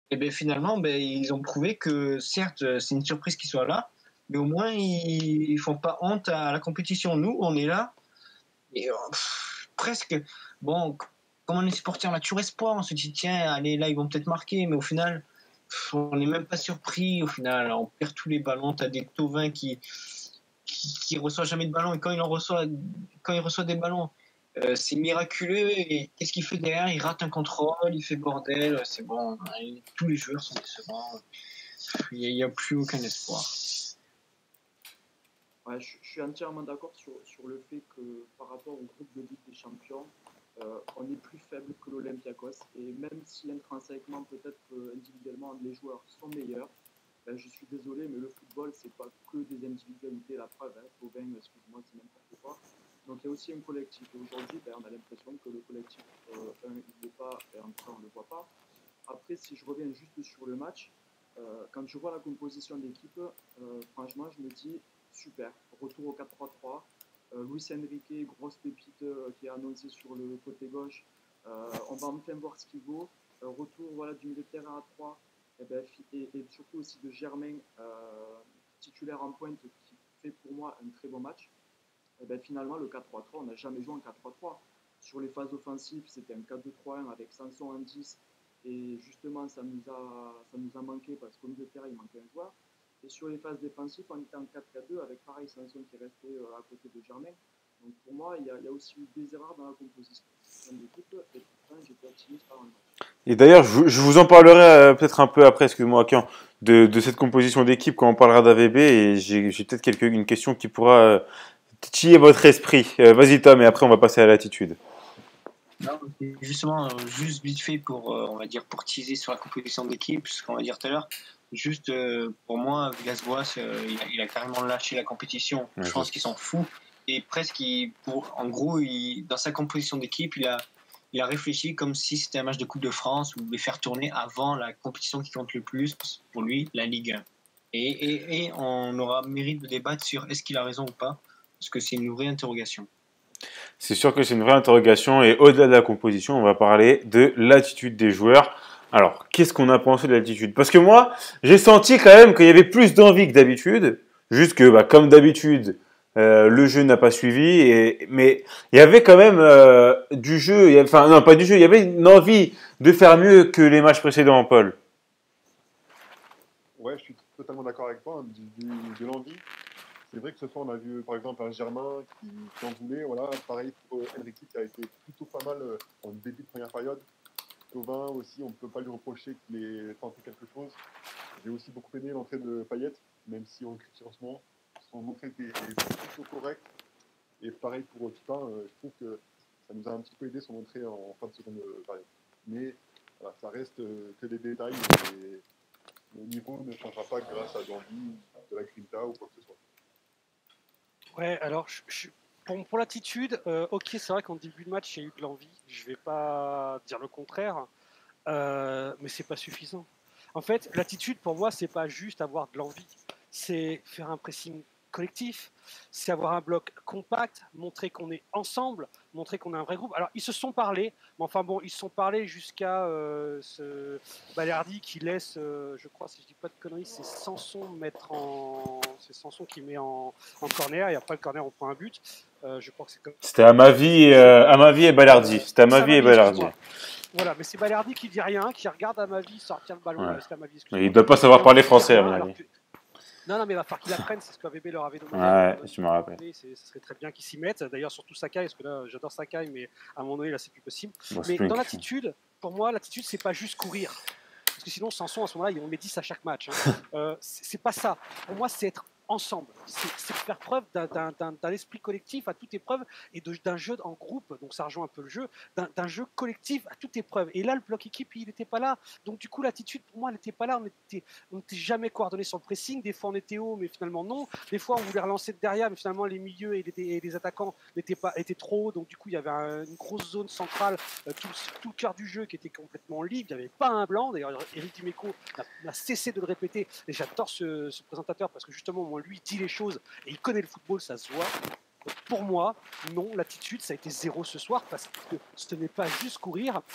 Et bien finalement, ben, ils ont prouvé que certes, c'est une surprise qu'ils soient là, mais au moins ils font pas honte à la compétition. Nous, on est là et presque bon, comme on est supporter, on a toujours espoir. On se dit: «Tiens, allez, là, ils vont peut-être marquer», mais au final, on n'est même pas surpris. Au final, on perd tous les ballons. Tu as des Thauvin qui reçoit jamais de ballon et quand il reçoit des ballons, c'est miraculeux et qu'est-ce qu'il fait derrière? Il rate un contrôle, il fait bordel, c'est bon, tous les joueurs sont décevants. Il y a plus aucun espoir. Ouais, je suis entièrement d'accord sur le fait que par rapport au groupe de Ligue des Champions, on est plus faible que l'Olympiakos. Et même si intrinsèquement, peut-être individuellement, les joueurs sont meilleurs, ben, je suis désolé, mais le football, c'est pas que des individualités, la preuve. Hein, Aubin, excuse-moi, c'est n'importe quoi. Donc il y a aussi un collectif. Et aujourd'hui, ben, on a l'impression que le collectif, il n'est pas, et en tout cas, on ne le voit pas. Après, si je reviens juste sur le match, quand je vois la composition d'équipe, franchement, je me dis super. Retour au 4-3-3. Luis Enrique, grosse pépite qui est annoncée sur le côté gauche. On va enfin voir ce qu'il vaut. Retour voilà, du milieu de terrain à 3. Et surtout aussi de Germain, titulaire en pointe, qui fait pour moi un très bon match. Et ben, finalement, le 4-3-3, on n'a jamais joué en 4-3-3. Sur les phases offensives, c'était un 4-2-3-1 avec Sanson en 10. Et justement, ça nous a manqué parce qu'au milieu de terrain, il manquait un joueur. Et sur les phases défensives, on était en 4-4-2 avec pareil Sanson qui restait à côté de Germain. Donc pour moi, il y a aussi eu des erreurs dans la composition de l'équipe. Et pourtant, j'étais optimiste par le match. Et d'ailleurs, je vous en parlerai peut-être un peu après, excuse-moi, Kian, de cette composition d'équipe quand on parlera d'AVB. Et j'ai peut-être une question qui pourra titiller votre esprit. Vas-y, Tom, et après, on va passer à l'attitude. Non, justement, juste vite fait pour, on va dire, pour teaser sur la composition d'équipe, ce qu'on va dire tout à l'heure. Juste pour moi, Villas-Boas, il a carrément lâché la compétition. Ouais, Je pense qu'il s'en fout. Et presque, en gros, dans sa composition d'équipe, il a réfléchi comme si c'était un match de Coupe de France où il voulait faire tourner avant la compétition qui compte le plus pour lui, la Ligue 1. Et on aura mérite de débattre sur est-ce qu'il a raison ou pas, parce que c'est une vraie interrogation. C'est sûr que c'est une vraie interrogation. Et au-delà de la composition, on va parler de l'attitude des joueurs. Alors, qu'est-ce qu'on a pensé de l'attitude? Parce que moi, j'ai senti quand même qu'il y avait plus d'envie que d'habitude. Juste que, bah, comme d'habitude, le jeu n'a pas suivi. Mais il y avait quand même du jeu. Enfin, non, pas du jeu. Il y avait une envie de faire mieux que les matchs précédents, Paul. Ouais, je suis totalement d'accord avec toi, hein, de l'envie. C'est vrai que ce soir, on a vu par exemple un Germain qui en voulait. Voilà. Pareil pour Enrique qui a été plutôt pas mal en début de première période. Thauvin aussi, on ne peut pas lui reprocher qu'il ait tenté quelque chose. J'ai aussi beaucoup aimé l'entrée de Payet, même si on le critique en ce moment. Son entrée était plutôt correcte. Et pareil pour Titan, je trouve que ça nous a un petit peu aidé son entrée en fin de seconde période. Mais voilà, ça reste que des détails. Et le niveau ne changera pas grâce à l'envie de la Grinta ou quoi que ce soit. Ouais, alors pour l'attitude, ok, c'est vrai qu'en début de match, il y a eu de l'envie. Je vais pas dire le contraire, mais c'est pas suffisant. En fait, l'attitude pour moi, c'est pas juste avoir de l'envie, c'est faire un pressing collectif, c'est avoir un bloc compact, montrer qu'on est ensemble, montrer qu'on est un vrai groupe. Alors ils se sont parlé, mais enfin bon, ils se sont parlé jusqu'à ce Balerdi qui laisse, je crois, si je dis pas de conneries, c'est Sanson qui met en corner, et après le corner on prend un but. Je crois que c'est comme. C'était à ma vie et Ballardi. C'était à ma vie et Ballardi. Voilà, mais c'est Balerdi qui dit rien, qui regarde Amavi sortir le ballon. Ouais. Amavi, il ne doit pas savoir parler français, à mon avis. Non, mais il va falloir qu'il apprenne, c'est ce qu'AVB leur avait demandé. Ouais, je me rappelle. Ce serait très bien qu'ils s'y mettent. D'ailleurs, surtout Sakai, parce que là, j'adore Sakai, mais à un moment donné, là, c'est plus possible. Bon, mais dans l'attitude, pour moi, l'attitude, c'est pas juste courir. Parce que sinon, Sanson, à ce moment-là, ils vont mettre 10 à chaque match. Hein. C'est pas ça. Pour moi, c'est être ensemble. C'est faire preuve d'un esprit collectif à toute épreuve et d'un jeu en groupe. Donc ça rejoint un peu le jeu, d'un jeu collectif à toute épreuve. Et là, le bloc équipe, il n'était pas là. Donc du coup, l'attitude, pour moi, elle n'était pas là. On n'était jamais coordonné sur le pressing. Des fois, on était haut, mais finalement, non. Des fois, on voulait relancer de derrière, mais finalement, les milieux et les attaquants étaient trop hauts. Donc du coup, il y avait une grosse zone centrale, tout le cœur du jeu qui était complètement libre. Il n'y avait pas un blanc. D'ailleurs, Eric Dimeco n'a cessé de le répéter. Et j'adore ce présentateur parce que justement, moi, lui dit les choses et il connaît le football, ça se voit. Donc pour moi, non, l'attitude, ça a été zéro ce soir parce que ce n'est pas juste courir,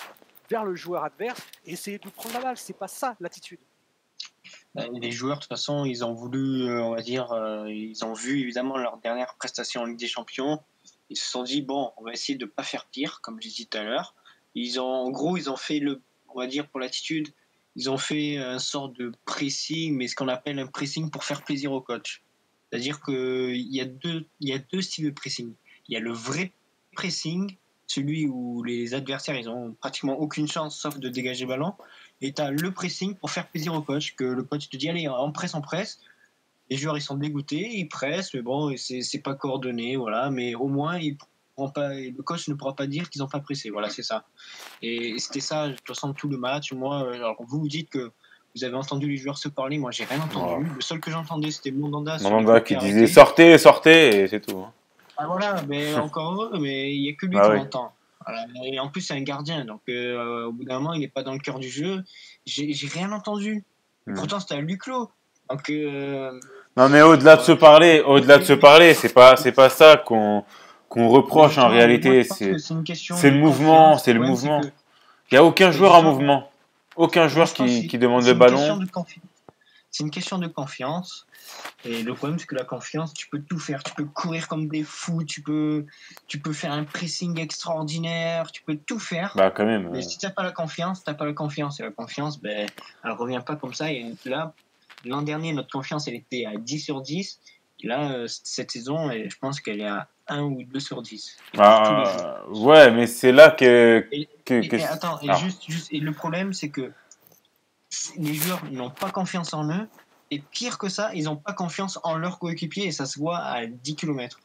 vers le joueur adverse et essayer de lui prendre la balle. C'est pas ça l'attitude. Les joueurs, de toute façon, ils ont voulu, on va dire, ils ont vu évidemment leur dernière prestation en Ligue des Champions. Ils se sont dit, bon, on va essayer de ne pas faire pire, comme j'ai dit tout à l'heure. En gros, ils ont fait on va dire, pour l'attitude, ils ont fait un sort de pressing, mais ce qu'on appelle un pressing pour faire plaisir au coach. C'est-à-dire qu'il y a deux styles de pressing. Il y a le vrai pressing, celui où les adversaires, ils ont pratiquement aucune chance, sauf de dégager le ballon. Et tu as le pressing pour faire plaisir au coach, que le coach te dit, allez, on presse. Les joueurs, ils sont dégoûtés, ils pressent, mais bon, c'est pas coordonné, voilà. Mais au moins, le coach ne pourra pas dire qu'ils n'ont pas pressé, voilà, c'est ça. Et c'était ça, de toute façon, tout le match. Moi, alors vous dites que vous avez entendu les joueurs se parler, moi, j'ai rien entendu. Le seul que j'entendais, c'était Mandanda. Mandanda qui disait sortez, et c'est tout. Ah voilà, mais encore heureux, mais il n'y a que lui qui l'entend. Voilà. Et en plus, c'est un gardien, donc au bout d'un moment, il n'est pas dans le cœur du jeu. J'ai rien entendu. Et pourtant, c'était à huis clos. Donc, non, mais au-delà de se parler, c'est pas ça qu'on reproche en réalité. C'est le mouvement, c'est le mouvement. Il n'y a aucun joueur en mouvement, aucun joueur qui demande le ballon. C'est une question de confiance. Et le problème, c'est que la confiance, tu peux tout faire. Tu peux courir comme des fous, tu peux faire un pressing extraordinaire, tu peux tout faire. Bah, quand même. Mais si tu n'as pas la confiance, t'as pas la confiance. Et la confiance, ben, elle ne revient pas comme ça. Et là, l'an dernier, notre confiance, elle était à 10 sur 10. Et là, cette saison, je pense qu'elle est à 1 ou 2 sur 10. Ouais, mais c'est là que... Attends, et le problème, c'est que les joueurs n'ont pas confiance en eux. Et pire que ça, ils n'ont pas confiance en leurs coéquipiers et ça se voit à 10 km.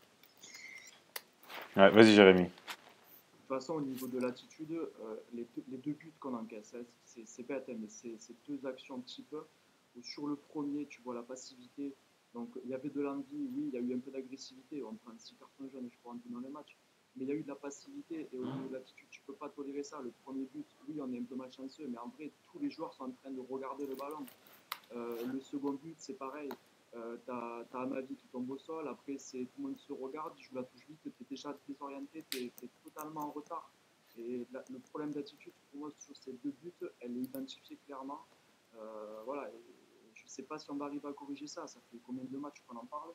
Ouais, vas-y Jérémy. De toute façon, au niveau de l'attitude, les deux buts qu'on encaisse, c'est bête, mais c'est deux actions type où sur le premier, tu vois la passivité. Donc, il y avait de l'envie, oui, il y a eu un peu d'agressivité. On prend 6 cartons jaunes, je crois, dans les matchs. Mais il y a eu de la passivité et au niveau de l'attitude, tu ne peux pas tolérer ça. Le premier but, oui, on est un peu malchanceux, mais en vrai, tous les joueurs sont en train de regarder le ballon. Le second but, c'est pareil. T'as Amavi qui tombe au sol. Après, tout le monde se regarde. Il joue la touche vite. T'es déjà désorienté. T'es totalement en retard. Et le problème d'attitude, pour moi, sur ces deux buts, elle est identifiée clairement. Voilà. Et je ne sais pas si on va arriver à corriger ça. Ça fait combien de matchs qu'on en parle?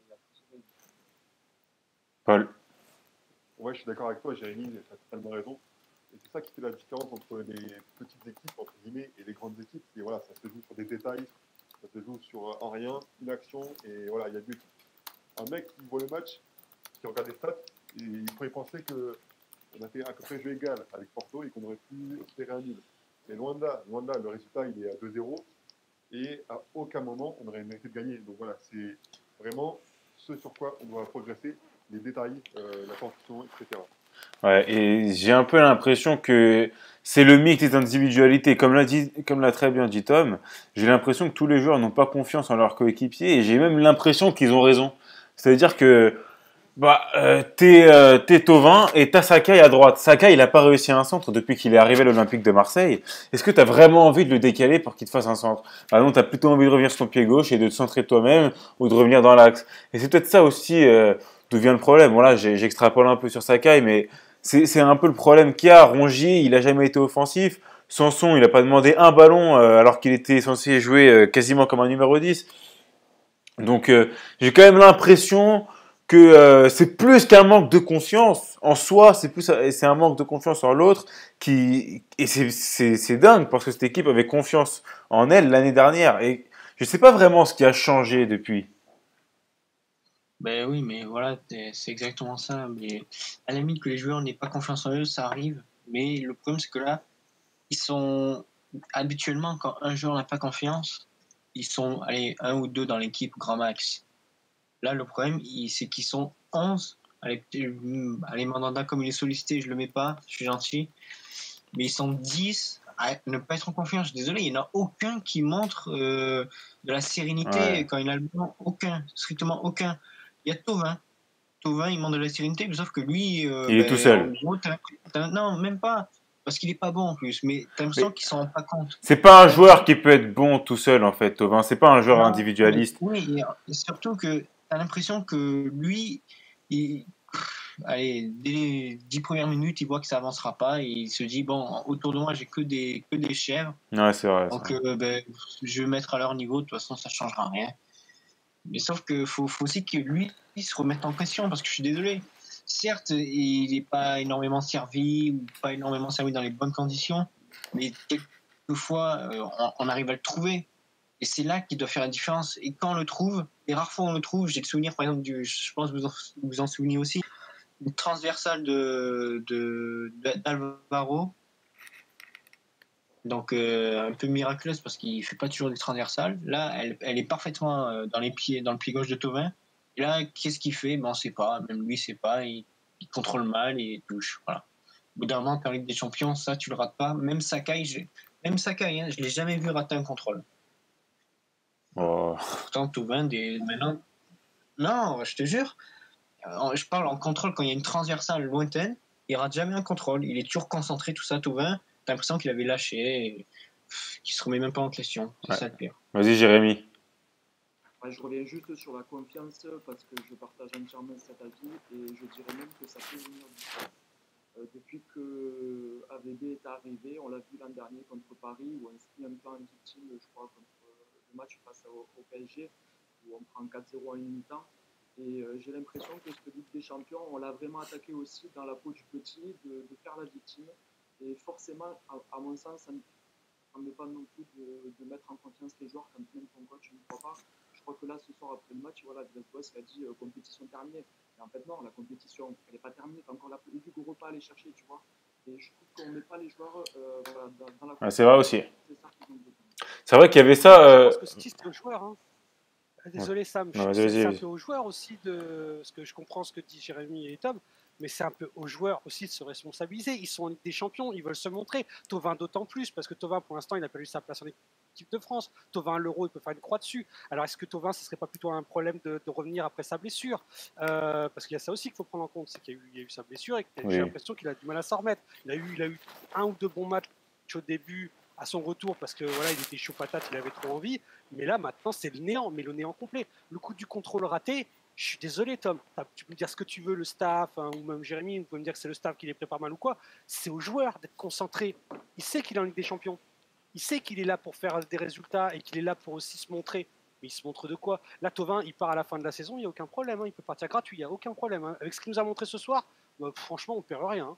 Paul. Ouais, je suis d'accord avec toi, Jérémy. Tu as totalement raison. Et c'est ça qui fait la différence entre les petites équipes, entre guillemets, et les grandes équipes. Et voilà, ça se joue sur des détails, ça se joue sur en rien, une action, et voilà, il y a but. Un mec qui voit le match, qui regarde les stats, et il pourrait penser qu'on a fait à peu près jeu égal avec Porto et qu'on aurait pu faire un nul. Mais loin de là, le résultat il est à 2-0, et à aucun moment on aurait mérité de gagner. Donc voilà, c'est vraiment ce sur quoi on doit progresser, les détails, la construction, etc. Ouais, et j'ai un peu l'impression que c'est le mix des individualités. Comme l'a très bien dit Tom, j'ai l'impression que tous les joueurs n'ont pas confiance en leurs coéquipiers et j'ai même l'impression qu'ils ont raison. C'est-à-dire que t'es Thauvin et t'as Sakai à droite. Sakai, il n'a pas réussi un centre depuis qu'il est arrivé à l'Olympique de Marseille. Est-ce que tu as vraiment envie de le décaler pour qu'il te fasse un centre? Ah non, tu as plutôt envie de revenir sur ton pied gauche et de te centrer toi-même ou de revenir dans l'axe. Et c'est peut-être ça aussi d'où vient le problème. Voilà, j'extrapole un peu sur Sakai, mais c'est un peu le problème qu'il y a. Rongier, il n'a jamais été offensif. Sanson, il n'a pas demandé un ballon alors qu'il était censé jouer quasiment comme un numéro 10. Donc j'ai quand même l'impression que c'est plus qu'un manque de confiance en soi, c'est un manque de confiance en l'autre et c'est dingue parce que cette équipe avait confiance en elle l'année dernière et je sais pas vraiment ce qui a changé depuis. Ben oui, mais voilà, c'est exactement ça. Mais à la limite que les joueurs n'aient pas confiance en eux, ça arrive. Mais le problème, c'est que là, ils sont habituellement, quand un joueur n'a pas confiance, ils sont, allez, 1 ou 2 dans l'équipe, grand max. Là, le problème, c'est qu'ils sont 11. Allez, Mandanda, comme il est sollicité, je le mets pas, je suis gentil. Mais ils sont 10 à ne pas être en confiance. Je suis désolé, il n'y en a aucun qui montre de la sérénité quand il a le ballon. Aucun, strictement aucun. Il y a Thauvin. Thauvin, il montre de la sérénité, mais sauf que lui... il est tout seul. En gros, non, même pas. Parce qu'il n'est pas bon en plus. Mais t'as l'impression qu'il s'en rend pas compte. C'est pas un joueur qui peut être bon tout seul, en fait, Thauvin. C'est pas un joueur individualiste. Oui, et surtout que t'as l'impression que lui, allez, dès les 10 premières minutes, il voit que ça avancera pas et il se dit bon, autour de moi, j'ai que des chèvres, Ouais, c'est vrai. donc ben, je vais mettre à leur niveau. De toute façon, ça changera rien. Mais sauf que faut aussi que lui il se remette en question parce que je suis désolé. Certes, il n'est pas énormément servi ou pas énormément servi dans les bonnes conditions, mais quelquefois, on arrive à le trouver. Et c'est là qu'il doit faire la différence. Et quand on le trouve, et rares fois on le trouve, j'ai le souvenir par exemple je pense que vous en souvenez aussi, une transversale d'Alvaro. Donc un peu miraculeuse parce qu'il fait pas toujours des transversales. Là, elle est parfaitement dans le pied gauche de Thauvin. Et là, qu'est-ce qu'il fait? Ben, on sait pas. Même lui, sait pas. Il contrôle mal et il touche. Voilà. Au bout d'un moment, en Ligue des Champions, ça, tu le rates pas. Même Sakai, hein, je l'ai jamais vu rater un contrôle. Oh. Pourtant, Thauvin, maintenant. Non, je te jure. Je parle en contrôle quand il y a une transversale lointaine. Il rate jamais un contrôle. Il est toujours concentré, tout ça, Thauvin. T'as l'impression qu'il avait lâché et qu'il se remet même pas en question. C'est ça le pire. Vas-y, Jérémy. Ouais, je reviens juste sur la confiance parce que je partage entièrement cet avis et je dirais même que ça peut venir du sport. Depuis que AVB est arrivé, on l'a vu l'an dernier contre Paris où on se met un peu en victime, je crois, contre le match face au PSG où on prend 4-0 en une mi-temps. Et j'ai l'impression que cette Ligue des Champions, on l'a vraiment attaqué aussi dans la peau du petit, de faire la victime. Et forcément, à mon sens, ça ne permet pas non plus de mettre en confiance les joueurs quand même ton coach ne croit pas. Je crois que là, ce soir, après le match, voilà, Villas-Boas a dit compétition terminée. Mais en fait, non, la compétition, elle n'est pas terminée. Tu as encore la Ligue Europa à aller chercher, tu vois. Et je trouve qu'on ne met pas les joueurs voilà, dans la compétition. Ah, c'est vrai aussi. C'est ça qu'ils ont besoin. C'est vrai qu'il y avait ça. Je pense que c'est le joueur. Hein. Désolé Sam, c'est un peu aux joueurs aussi de ce que je comprends ce que dit Jérémy et Tom, mais c'est un peu aux joueurs aussi de se responsabiliser. Ils sont en Ligue des Champions, ils veulent se montrer. Thauvin d'autant plus, parce que Thauvin pour l'instant il n'a pas eu sa place en équipe de France. Thauvin à l'Euro, il peut faire une croix dessus. Alors est-ce que Thauvin ce serait pas plutôt un problème de revenir après sa blessure parce qu'il y a ça aussi qu'il faut prendre en compte, c'est qu'il y a eu sa blessure et que j'ai l'impression qu'il a du mal à s'en remettre. Il a eu un ou deux bons matchs au début à son retour parce que voilà, il était chaud patate, il avait trop envie. Mais là, maintenant, c'est le néant, mais le néant complet. Le coup du contrôle raté, je suis désolé, Tom. Tu peux me dire ce que tu veux, le staff, hein, ou même Jérémy, vous pouvez me dire que c'est le staff qui les prépare mal ou quoi. C'est au joueur d'être concentré. Il sait qu'il est en Ligue des Champions. Il sait qu'il est là pour faire des résultats et qu'il est là pour aussi se montrer. Mais il se montre de quoi? Là, Thauvin, il part à la fin de la saison, il n'y a aucun problème. Hein. Il peut partir gratuit, il n'y a aucun problème. Hein. Avec ce qu'il nous a montré ce soir, bah, franchement, on ne perd rien. Hein.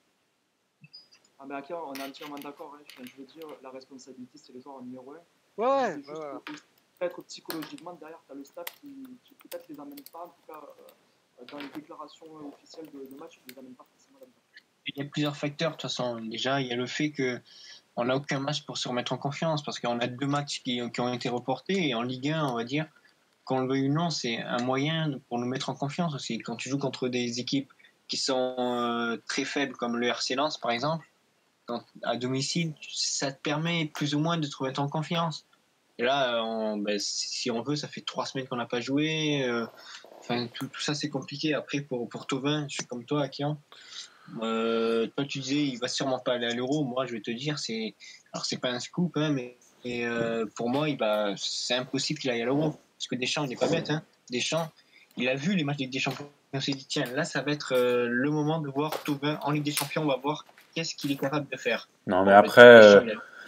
Ah, mais Akia, on est entièrement d'accord. Hein. Je veux dire, la responsabilité, c'est les joueurs en numéro 1. Ouais, c'est juste peut-être psychologiquement, derrière, tu as le staff qui peut-être les amène pas, en tout cas, dans les déclarations officielles de match, ils les amènent pas forcément là-dedans. Il y a plusieurs facteurs, de toute façon. Déjà, il y a le fait qu'on n'a aucun match pour se remettre en confiance, parce qu'on a 2 matchs qui ont été reportés, et en Ligue 1, on va dire, qu'on le veuille ou non, c'est un moyen pour nous mettre en confiance aussi. Quand tu joues contre des équipes qui sont très faibles, comme le RC Lens, par exemple, à domicile, ça te permet plus ou moins de te remettre en confiance. Et là, si on veut, ça fait 3 semaines qu'on n'a pas joué. Tout ça, c'est compliqué. Après, pour Thauvin, je suis comme toi, Akian. Toi, tu disais, il va sûrement pas aller à l'Euro. Moi, je vais te dire, c'est pas un scoop, hein, mais pour moi, c'est impossible qu'il aille à l'Euro. Parce que Deschamps, il n'est pas bête. Hein. Deschamps, il a vu les matchs de Ligue des Champions. On s'est dit, tiens, là, ça va être le moment de voir Thauvin en Ligue des Champions. On va voir qu'est-ce qu'il est capable de faire. Non, mais après,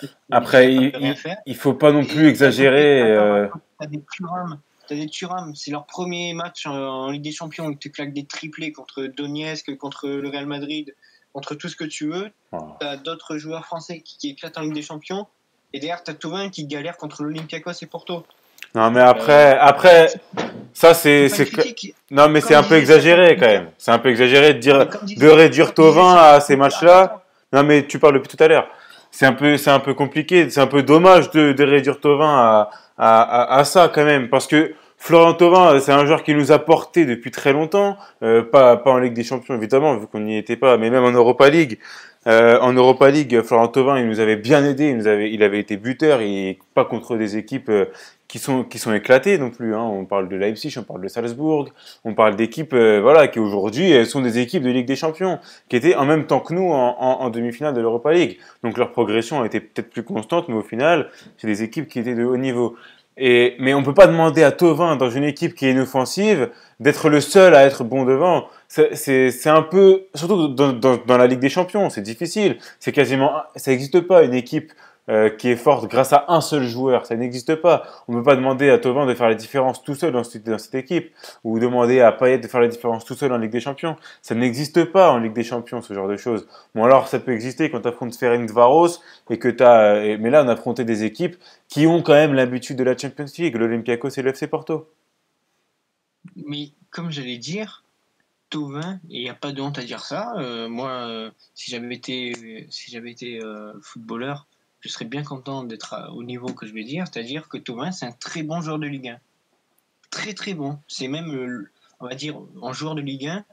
il faut pas non plus exagérer. T'as des Thuram, c'est leur premier match en Ligue des Champions. Ils te claquent des triplés contre Donetsk, contre le Real Madrid, contre tout ce que tu veux. T'as d'autres joueurs français qui éclatent en Ligue des Champions. Et derrière, t'as Thauvin qui galère contre l'Olympiacos et Porto. Non, mais après, ça c'est non, mais c'est un peu exagéré quand même. C'est un peu exagéré de réduire Thauvin à ces matchs-là. Non, mais tu parles depuis tout à l'heure. C'est un peu compliqué. C'est un peu dommage de réduire Thauvin à ça quand même, parce que Florian Thauvin, c'est un joueur qui nous a porté depuis très longtemps, pas en Ligue des Champions évidemment, vu qu'on n'y était pas, mais même en Europa League. En Europa League, Florian Thauvin, il nous avait bien aidé, il avait été buteur, et pas contre des équipes qui sont éclatées non plus. Hein. On parle de Leipzig, on parle de Salzbourg, on parle d'équipes qui aujourd'hui sont des équipes de Ligue des Champions, qui étaient en même temps que nous en demi-finale de l'Europa League. Donc leur progression a été peut-être plus constante, mais au final, c'est des équipes qui étaient de haut niveau. Mais on ne peut pas demander à Thauvin, dans une équipe qui est inoffensive, d'être le seul à être bon devant. C'est un peu, surtout dans la Ligue des Champions, c'est difficile. C'est quasiment, ça n'existe pas une équipe qui est forte grâce à un seul joueur. Ça n'existe pas. On ne peut pas demander à Thauvin de faire la différence tout seul dans cette équipe, ou demander à Payet de faire la différence tout seul en Ligue des Champions. Ça n'existe pas en Ligue des Champions, ce genre de choses. Bon, alors ça peut exister quand tu affrontes Ferencvaros et que mais là on a affronté des équipes qui ont quand même l'habitude de la Champions League, l'Olympiakos et le FC Porto. Mais comme j'allais dire, Thauvin, et il n'y a pas de honte à dire ça, moi, si j'avais été footballeur, je serais bien content d'être au niveau que je vais dire, c'est-à-dire que Thauvin, c'est un très bon joueur de Ligue 1. Très très bon. C'est même, on va dire, en joueur de Ligue 1,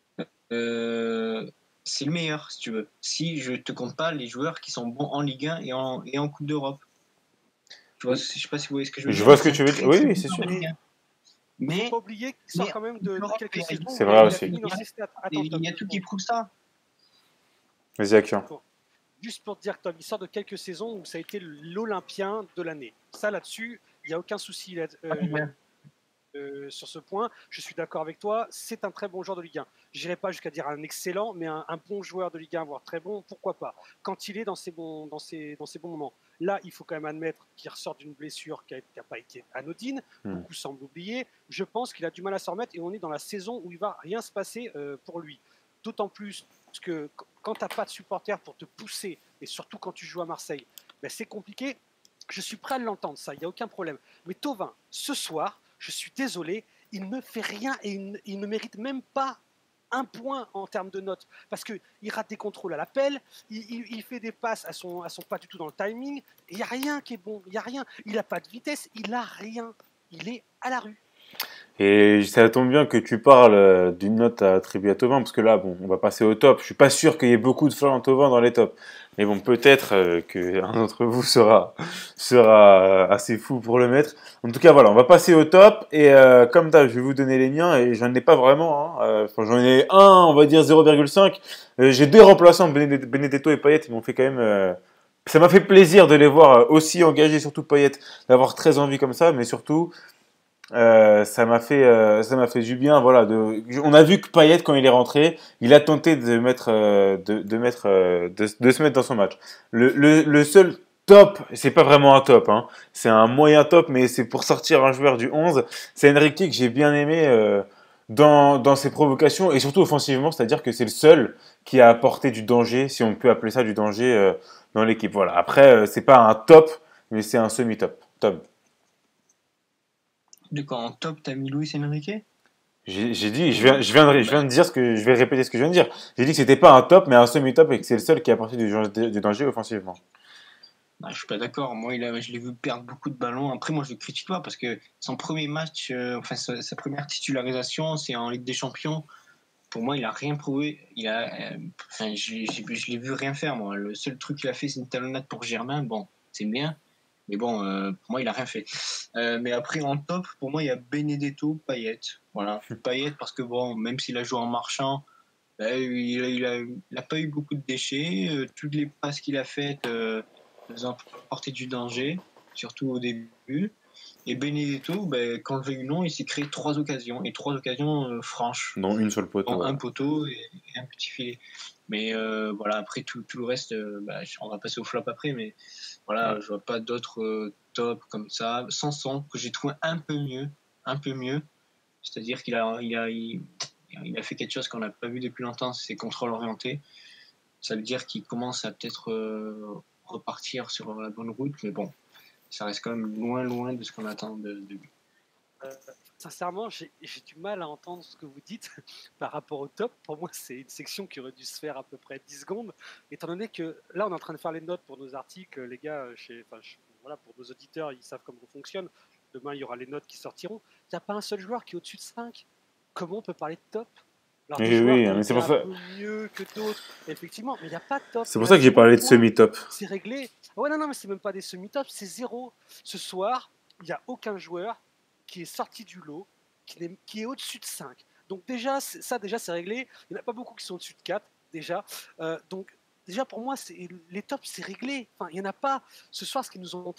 c'est le meilleur, si tu veux. Si je te compte pas les joueurs qui sont bons en Ligue 1 et en Coupe d'Europe. Je sais pas si vous voyez ce que je veux dire. Je vois ce que tu veux dire. Oui, oui, c'est sûr. Mais il ne faut pas oublier qu'il sort quand même de quelques saisons. C'est vrai aussi. Il y a tout qui prouve ça. Vas-y, Action. Juste pour te dire, Tom, il sort de quelques saisons où ça a été l'Olympien de l'année. Ça, là-dessus, il n'y a aucun souci sur ce point. Je suis d'accord avec toi. C'est un très bon joueur de Ligue 1. Je n'irai pas jusqu'à dire un excellent, mais un bon joueur de Ligue 1, voire très bon, pourquoi pas, quand il est dans ses bons moments. Là, il faut quand même admettre qu'il ressort d'une blessure qui n'a pas été anodine. Beaucoup semblent oublier. Je pense qu'il a du mal à s'en remettre et on est dans la saison où il ne va rien se passer pour lui. D'autant plus que quand tu n'as pas de supporters pour te pousser, et surtout quand tu joues à Marseille, ben c'est compliqué. Je suis prêt à l'entendre, ça, il n'y a aucun problème. Mais Thauvin, ce soir, je suis désolé, il ne fait rien et il ne mérite même pas un point en termes de notes. Parce qu'il rate des contrôles à l'appel, il fait des passes à son pas du tout dans le timing. Il n'y a rien qui est bon, il n'y a rien. Il n'a pas de vitesse, il n'a rien. Il est à la rue. Et ça tombe bien que tu parles d'une note à attribuer à Thauvin, parce que là, bon, on va passer au top. Je suis pas sûr qu'il y ait beaucoup de Florian Thauvin dans les tops. Mais bon, peut-être qu'un d'entre vous sera assez fou pour le mettre. En tout cas, voilà, on va passer au top. Et comme d'hab, je vais vous donner les miens. Et j'en ai pas vraiment. Enfin, j'en ai un, on va dire 0,5. J'ai deux remplaçants, Benedetto et Payet. Ils m'ont fait quand même... ça m'a fait plaisir de les voir aussi engagés, surtout Payet, d'avoir très envie comme ça. Mais surtout... ça m'a fait du bien, voilà. On a vu que Payet, quand il est rentré, il a tenté de se mettre dans son match. Le seul top, c'est pas vraiment un top, hein. C'est un moyen top, mais c'est pour sortir un joueur du 11. C'est Enrique que j'ai bien aimé dans ses provocations et surtout offensivement, c'est-à-dire que c'est le seul qui a apporté du danger, si on peut appeler ça du danger dans l'équipe. Voilà. Après, c'est pas un top, mais c'est un semi-top. Top. De quoi en top, t'as mis Luis Enrique? J'ai dit, je viens de dire je vais répéter ce que je viens de dire. J'ai dit que c'était pas un top, mais un semi-top et que c'est le seul qui a apporté du danger offensivement. Je suis pas d'accord. Moi, je l'ai vu perdre beaucoup de ballons. Après, moi, je le critique pas parce que son premier match, sa première titularisation, c'est en Ligue des Champions. Pour moi, il a rien prouvé. Je l'ai vu rien faire, moi. Le seul truc qu'il a fait, c'est une talonnade pour Germain. Bon, c'est bien. Mais bon, pour moi, il a rien fait. Mais après, en top, pour moi, il y a Benedetto, Payet. Voilà, Payet parce que bon, même s'il a joué en marchand, il a pas eu beaucoup de déchets. Toutes les passes qu'il a faites nous ont apporté du danger, surtout au début. Et Benedetto, quand le veuille ou non, il s'est créé 3 occasions, et 3 occasions franches. Dont une sur le poteau. Un poteau et un petit filet. Mais voilà, après tout le reste, on va passer au flop après, mais voilà, je vois pas d'autres tops comme ça. Sanson, que j'ai trouvé un peu mieux. C'est-à-dire qu'il a fait quelque chose qu'on n'a pas vu depuis longtemps, c'est ses contrôles orientés. Ça veut dire qu'il commence à peut-être repartir sur la bonne route, mais bon, ça reste quand même loin de ce qu'on attend de lui. Sincèrement, j'ai du mal à entendre ce que vous dites par rapport au top. Pour moi, c'est une section qui aurait dû se faire à peu près 10 secondes, étant donné que là, on est en train de faire les notes pour nos articles. Les gars, voilà, pour nos auditeurs, ils savent comment on fonctionne. Demain, il y aura les notes qui sortiront. Il n'y a pas un seul joueur qui est au-dessus de 5. Comment on peut parler de top? Alors, oui, mais c'est pour ça. Un peu mieux que d'autres, effectivement, mais il n'y a pas de top. C'est pour ça que j'ai parlé de semi-top. C'est réglé. Ouais, non, mais c'est même pas des semi-top, c'est 0. Ce soir, il n'y a aucun joueur qui est sorti du lot, qui est au-dessus de 5. Donc déjà, c'est réglé. Il n'y en a pas beaucoup qui sont au-dessus de 4, déjà. Donc déjà, pour moi, les tops, c'est réglé. Enfin, il n'y en a pas. Ce soir, ce qu'ils nous ont montré,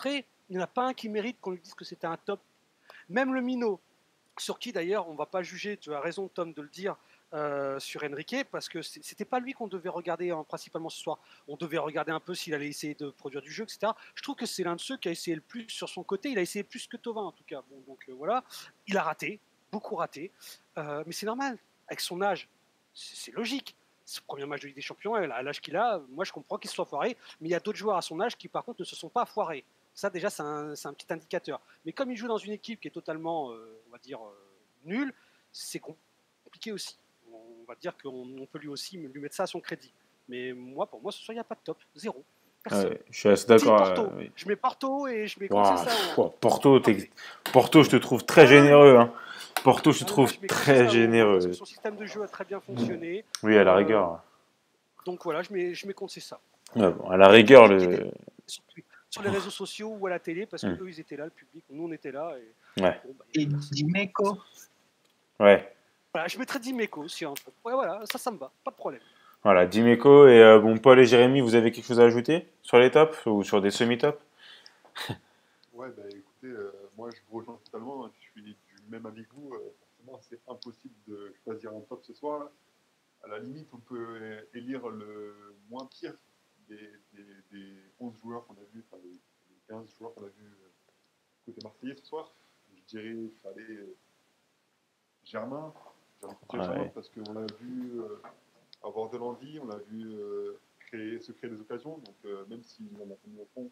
il n'y en a pas un qui mérite qu'on lui dise que c'était un top. Même le minot, sur qui d'ailleurs on ne va pas juger, tu as raison Tom de le dire, sur Enrique, parce que c'était pas lui qu'on devait regarder principalement ce soir. On devait regarder un peu s'il allait essayer de produire du jeu, etc. Je trouve que c'est l'un de ceux qui a essayé le plus sur son côté. Il a essayé plus que Thauvin en tout cas. Bon, donc voilà, il a raté, beaucoup raté, mais c'est normal. Avec son âge, c'est logique. C'est le premier match de Ligue des Champions, à l'âge qu'il a, moi je comprends qu'il se soit foiré, mais il y a d'autres joueurs à son âge qui par contre ne se sont pas foirés. Ça déjà c'est un petit indicateur. Mais comme il joue dans une équipe qui est totalement, on va dire, nulle, c'est compliqué aussi. On va dire qu'on peut lui aussi lui mettre ça à son crédit. Mais moi, pour moi, ce soir, il n'y a pas de top. Zéro. Personne. Ouais, je suis assez d'accord. Porto. Oui. Je mets Porto et je mets Porto, Porto, je te trouve très généreux. Hein. Porto, je te trouve très généreux. Parce que son système de jeu a très bien fonctionné. Oui, à la rigueur. Donc voilà, je mets contre ça. Ouais, bon, à la rigueur, sur les réseaux sociaux ou à la télé, parce que eux, ils étaient là, le public, nous, on était là. Et, ouais. Bon, bah, et Dimeco. Ouais. Voilà, je mettrais Dimeco aussi. Hein. Ouais, voilà, ça me va, pas de problème. Voilà, Dimeco et bon, Paul et Jérémy, vous avez quelque chose à ajouter sur les tops ou sur des semi-tops? Ouais, bah écoutez, moi je vous rejoins totalement, hein, je suis du même avis que vous. Forcément, c'est impossible de choisir un top ce soir. Là. À la limite, on peut élire le moins pire des 11 joueurs qu'on a vus, enfin les 15 joueurs qu'on a vus côté Marseillais ce soir. Je dirais qu'il fallait Germain. Germain parce qu'on l'a vu avoir de l'envie, on l'a vu se créer des occasions, donc même s'il en a mis au fond.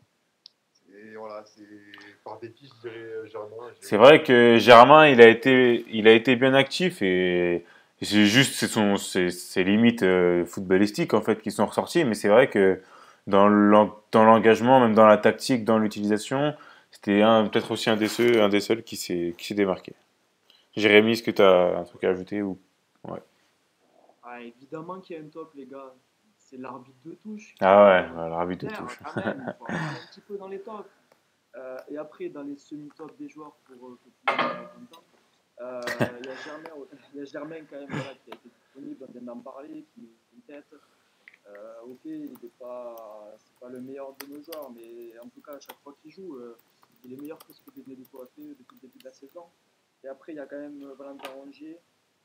Et voilà, c'est par dépit, je dirais Germain. C'est vrai que Germain, il a été bien actif et c'est juste ses limites footballistiques en fait qui sont ressorties. Mais c'est vrai que dans l'engagement, même dans la tactique, dans l'utilisation, c'était peut-être aussi un des seuls qui s'est démarqué. Jérémy, est-ce que tu as un truc à ajouter ou... Ouais. Ah, évidemment qu'il y a un top, les gars. C'est l'arbitre de touche. Ah ouais, l'arbitre de touche. Quand même, il faut avoir un petit peu dans les tops. Et après, dans les semi-tops des joueurs, pour que tout le monde soit content, il y a Germain quand même voilà, qui a été disponible, on vient d'en parler, qui met une tête. Ok, c'est pas le meilleur de nos joueurs, mais en tout cas, à chaque fois qu'il joue, il est meilleur que ce que Benedetto a fait depuis le début de la saison. Et après, il y a quand même Valentin Rongier.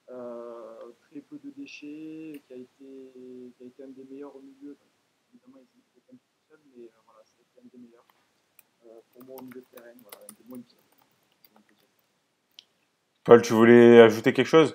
Très peu de déchets, qui a été un des meilleurs au milieu. Évidemment, il était un peu tout seul, mais voilà, c'est un des meilleurs. Pour moi, au milieu de terrain, voilà, un des moins pires. Paul, tu voulais ajouter quelque chose?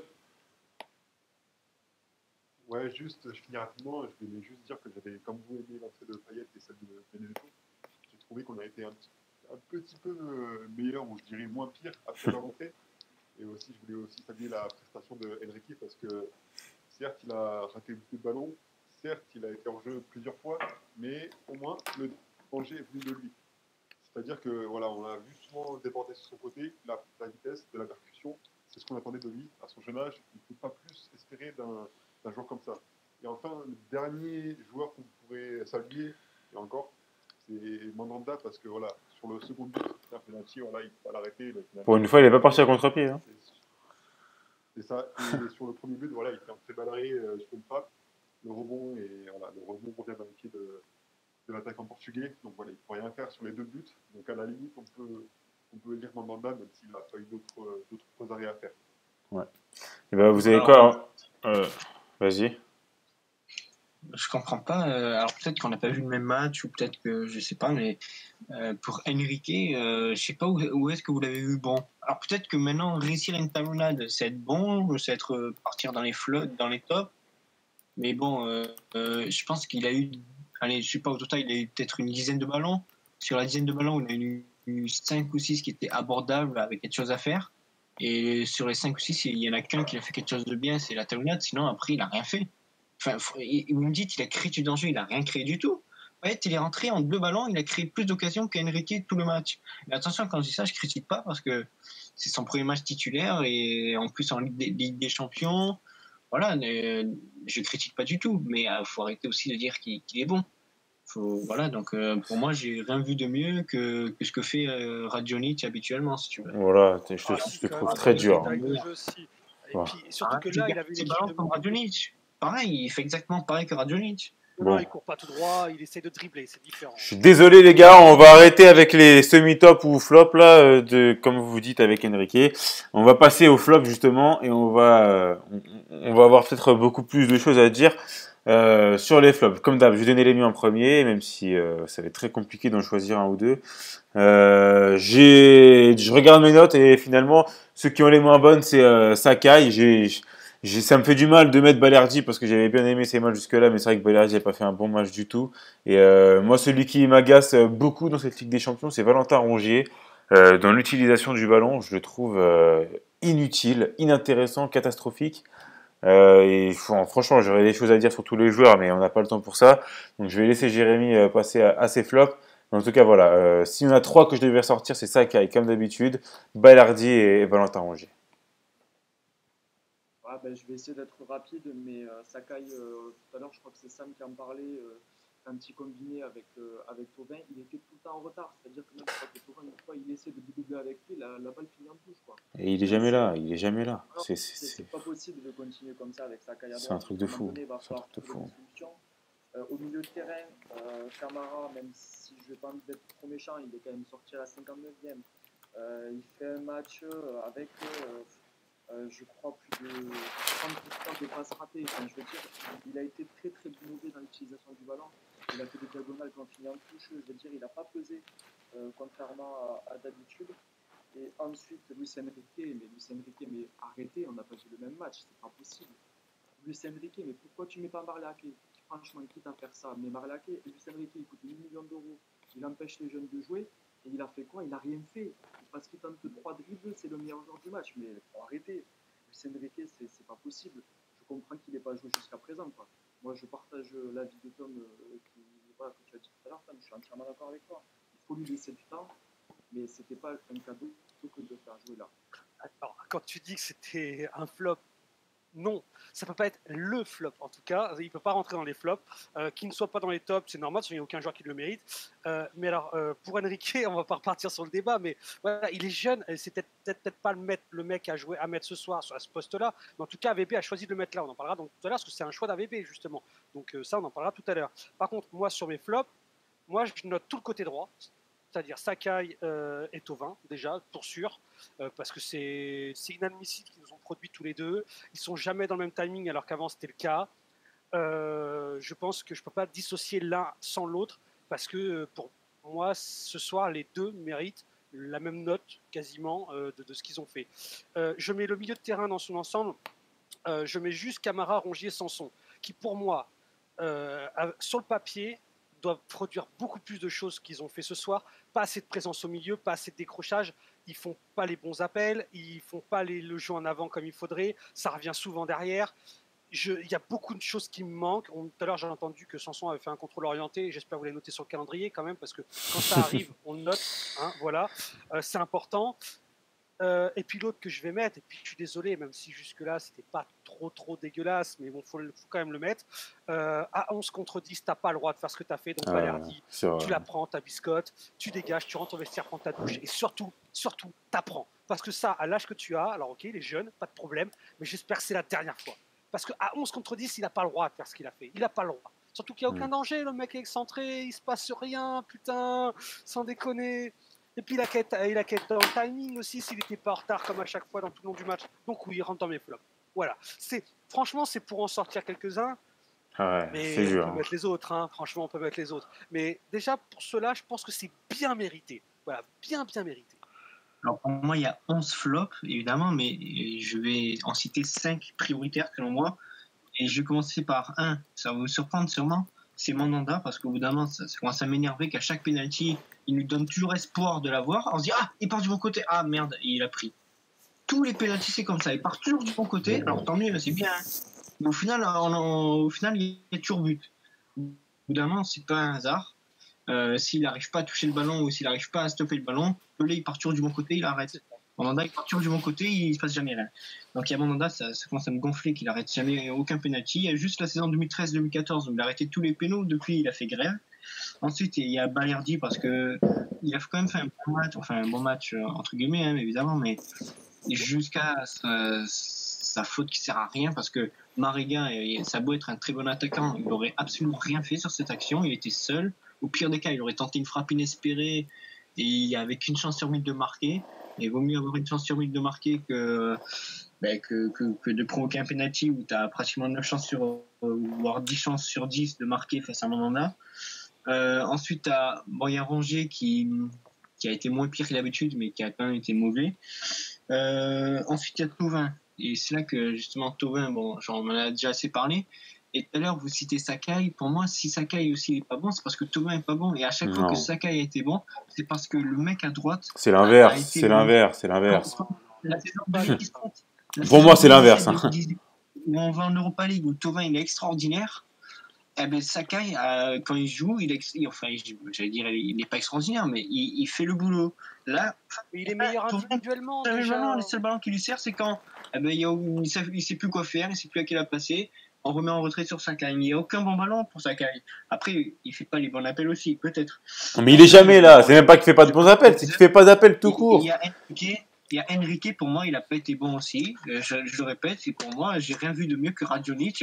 Ouais, juste, je finis rapidement. Je voulais juste dire que j'avais, comme vous, aimé l'entrée de Payet et celle de Benedetto. J'ai trouvé qu'on a été un petit peu meilleur, ou je dirais moins pire, après leur entrée. Et aussi, je voulais aussi saluer la prestation de Enrique parce que certes, il a raté beaucoup de ballons, certes, il a été en jeu plusieurs fois, mais au moins, le danger est venu de lui. C'est-à-dire que voilà, on a vu souvent déborder sur son côté, la vitesse de la percussion, c'est ce qu'on attendait de lui à son jeune âge. Il ne peut pas plus espérer d'un joueur comme ça. Et enfin, le dernier joueur qu'on pourrait saluer, et encore, c'est Mandanda parce que voilà, sur le second but, c'est un penalty, voilà, il faut pas l'arrêter. Pour une fois, il n'est pas parti à contre-pied. Hein. C'est ça. Et sur le premier but, voilà, il fait un très bel arrêt sur une frappe. Le rebond revient dans l'équipe de l'attaquant portugais. Donc voilà, il ne peut rien faire sur les deux buts. Donc à la limite, on peut dire Mandanda, même s'il n'a pas eu d'autres arrêts à faire. Ouais. Et ben, vous avez quoi Vas-y. Je comprends pas. Alors peut-être qu'on n'a pas vu le même match ou peut-être que je sais pas, mais pour Enrique, je sais pas où est-ce que vous l'avez vu bon. Alors peut-être que maintenant réussir une talonnade, c'est être bon, c'est être partir dans les flottes, dans les tops. Mais bon, je pense qu'il a eu, allez, je sais pas au total, il a eu peut-être une dizaine de ballons. Sur la dizaine de ballons, il a eu 5 ou 6 qui étaient abordables avec quelque chose à faire. Et sur les 5 ou 6, il y en a qu'un qui a fait quelque chose de bien, c'est la talonnade. Sinon après, il a rien fait. Enfin, vous me dites, il a créé du danger, il n'a rien créé du tout. Ouais, il est rentré en 2 ballons, il a créé plus d'occasions qu'Enrique tout le match. Mais attention, quand je dis ça, je critique pas parce que c'est son premier match titulaire et en plus en Ligue des Champions. Voilà, je critique pas du tout, mais il faut arrêter aussi de dire qu'il est bon. Voilà, donc pour moi, j'ai rien vu de mieux que ce que fait Radjonic habituellement, si tu veux. Voilà, je te trouve très dur. Et puis surtout que là, il avait une équipe comme Radjonic. Pareil, il fait exactement pareil que Radjonic. Non, Bon. il court pas tout droit, il essaie de dribbler, c'est différent. Je suis désolé les gars, on va arrêter avec les semi-top ou flop là, comme vous dites avec Enrique. On va passer au flop justement et on va avoir peut-être beaucoup plus de choses à dire sur les flops. Comme d'hab, je vais donner les miens en premier, même si ça va être très compliqué d'en choisir un ou deux. Je regarde mes notes et finalement, ceux qui ont les moins bonnes, c'est Sakai. Ça me fait du mal de mettre Balerdi parce que j'avais bien aimé ses matchs jusque-là, mais c'est vrai que Balerdi n'a pas fait un bon match du tout. Et moi, celui qui m'agace beaucoup dans cette Ligue des Champions, c'est Valentin Rongier. Dans l'utilisation du ballon, je le trouve inutile, inintéressant, catastrophique. Franchement, j'aurais des choses à dire sur tous les joueurs, mais on n'a pas le temps pour ça. Donc je vais laisser Jérémy passer à ses flops. Mais en tout cas, voilà. S'il y en a trois que je devais sortir, c'est Sakai, comme d'habitude, Balerdi et Valentin Rongier. Ah, ben, je vais essayer d'être rapide, mais Sakai, tout à l'heure, je crois que c'est Sam qui en parlait, un petit combiné avec Thauvin, il était tout le temps en retard. C'est-à-dire que même quand Thauvin, une fois, il essaie de doubler avec lui, la balle finit en touche. Quoi. Et il est jamais là, il est jamais là. Alors, c'est pas possible de continuer comme ça avec Sakai à droite. C'est un truc de À un moment fou. donné, il va C'est un falloir truc de trouver fou. des solutions. Au milieu de terrain, Camara, même si je n'ai pas envie d'être trop méchant, il est quand même sorti à la 59e. Il fait un match avec, je crois, plus de 30% de passes ratées. Enfin, je veux dire, il a été très très mauvais dans l'utilisation du ballon. Il a fait des diagonales qui ont fini en touche. Je veux dire, il n'a pas pesé, contrairement à d'habitude. Et ensuite, Luis Enrique, mais arrêtez, on n'a pas vu le même match, c'est pas possible. Luis Enrique, mais pourquoi tu mets pas Marlaque? Franchement, quitte à faire ça, mais Marlaque, Luis Enrique, il coûte 1 million d'euros, il empêche les jeunes de jouer, et il a fait quoi? Il n'a rien fait. Parce qu'il tente 3 dribbles, c'est le meilleur joueur du match, mais il faut arrêter. Luis Enrique, c'est pas possible. Je comprends qu'il n'ait pas joué jusqu'à présent, quoi. Moi, je partage l'avis de Tom que tu as dit tout à l'heure, Tom, je suis entièrement d'accord avec toi. Il faut lui laisser du temps, mais c'était pas un cadeau que de le faire jouer là. Alors, quand tu dis que c'était un flop, non, ça peut pas être le flop en tout cas. Il peut pas rentrer dans les flops. Qu'il ne soit pas dans les tops, c'est normal, il n'y a aucun joueur qui le mérite. Mais alors, pour Enrique, on va pas repartir sur le débat, mais voilà, il est jeune. C'est peut-être pas le mec à jouer, à mettre ce soir à ce poste-là. Mais en tout cas, AVP a choisi de le mettre là. On en parlera donc tout à l'heure parce que c'est un choix d'AVP justement. Donc ça, on en parlera tout à l'heure. Par contre, moi sur mes flops, moi je note tout le côté droit. C'est-à-dire Sakai et Thauvin, déjà, pour sûr, parce que c'est inadmissible qu'ils nous ont produit tous les deux. Ils sont jamais dans le même timing, alors qu'avant c'était le cas. Je pense que je ne peux pas dissocier l'un sans l'autre, parce que pour moi, ce soir, les deux méritent la même note, quasiment, de ce qu'ils ont fait. Je mets le milieu de terrain dans son ensemble. Je mets juste Camara, Rongier, Sanson, qui pour moi, sur le papier, doivent produire beaucoup plus de choses qu'ils ont fait ce soir. Pas assez de présence au milieu, pas assez de décrochage. Ils font pas les bons appels, ils font pas le jeu en avant comme il faudrait. Ça revient souvent derrière. Il y a beaucoup de choses qui me manquent. Tout à l'heure, j'ai entendu que Sanson avait fait un contrôle orienté. J'espère que vous l'avez noté sur le calendrier quand même, parce que quand ça arrive, on le note. Hein, voilà, c'est important. Et puis l'autre que je vais mettre, et puis je suis désolé, même si jusque-là c'était pas trop dégueulasse, mais bon, faut quand même le mettre. À 11 contre 10, t'as pas le droit de faire ce que t'as fait, donc Balerdi, tu la prends, ta biscotte, tu dégages, tu rentres au vestiaire, prends ta douche, et surtout, t'apprends. Parce que ça, à l'âge que tu as, alors ok, il est jeune, pas de problème, mais j'espère que c'est la dernière fois. Parce qu'à 11 contre 10, il n'a pas le droit de faire ce qu'il a fait. Il n'a pas le droit. Surtout qu'il n'y a aucun danger, le mec est excentré, il se passe rien, putain, sans déconner. Et puis il a qu'à être dans le timing aussi s'il n'était pas en retard comme à chaque fois dans tout le long du match. Donc oui, il rentre dans mes flops. Voilà. Franchement, c'est pour en sortir quelques-uns. Ouais, mais c'est dur. On peut mettre les autres. Hein. Franchement, on peut mettre les autres. Mais déjà, pour cela, je pense que c'est bien mérité. Voilà, bien mérité. Alors pour moi, il y a 11 flops, évidemment, mais je vais en citer 5 prioritaires selon moi. Et je vais commencer par un, ça va vous surprendre sûrement, c'est Mandanda, parce qu'au bout d'un moment, ça commence à m'énerver qu'à chaque penalty, il nous donne toujours espoir de l'avoir. On se dit, ah, il part du bon côté, ah merde, il a pris. Tous les penalty, c'est comme ça, il part toujours du bon côté, alors tant mieux, c'est bien. Mais au final, il y a toujours but. Au bout d'un moment, c'est pas un hasard. S'il n'arrive pas à toucher le ballon ou s'il n'arrive pas à stopper le ballon, Pelé, il part toujours du bon côté, il arrête. Mandanda, il part toujours du bon côté, il se passe jamais rien. Donc il y a Mandanda, ça commence à me gonfler qu'il arrête jamais aucun penalty. Il y a juste la saison 2013-2014 où il a arrêté tous les pénaux, depuis il a fait grève. Ensuite il y a Balerdi parce que il a quand même fait un bon match entre guillemets, hein, évidemment, mais jusqu'à sa faute qui sert à rien parce que Mariga, ça a beau être un très bon attaquant, il n'aurait absolument rien fait sur cette action. Il était seul. Au pire des cas, il aurait tenté une frappe inespérée et il n'y avait qu'une chance sur 1000 de marquer. Et il vaut mieux avoir une chance sur 1000 de marquer que de provoquer un penalty où tu as pratiquement 9 chances voire 10 chances sur 10 de marquer face à Mandanda. Ensuite, il y a Rongier qui a été moins pire que d'habitude, mais qui a quand même été mauvais. Ensuite, il y a Thauvin. Et c'est là que, justement, Thauvin, j'en en a déjà assez parlé. Et tout à l'heure, vous citez Sakai. Pour moi, si Sakai aussi n'est pas bon, c'est parce que Thauvin n'est pas bon. Et à chaque fois que Sakai a été bon, c'est parce que le mec à droite c'est l'inverse. C'est l'inverse. C'est l'inverse. La saison 2017, Pour moi, c'est l'inverse. Où on va en Europa League, où Thauvin il est extraordinaire. Eh ben, Sakai, quand il joue, j'allais dire, il n'est pas extraordinaire, mais il fait le boulot. Là, il est meilleur individuellement. Le seul ballon qui lui sert, c'est quand il ne sait plus quoi faire, il ne sait plus à qui la placer. On remet en retrait sur Sakai. Il n'y a aucun bon ballon pour Sakai. Après, il ne fait pas les bons appels aussi, peut-être. Mais il est jamais là. C'est même pas qu'il ne fait pas de bons appels, c'est qu'il ne fait pas d'appels tout court. Il y a Enrique, pour moi, il n'a pas été bon aussi. Je le répète, c'est pour moi, j'ai rien vu de mieux que Radonic.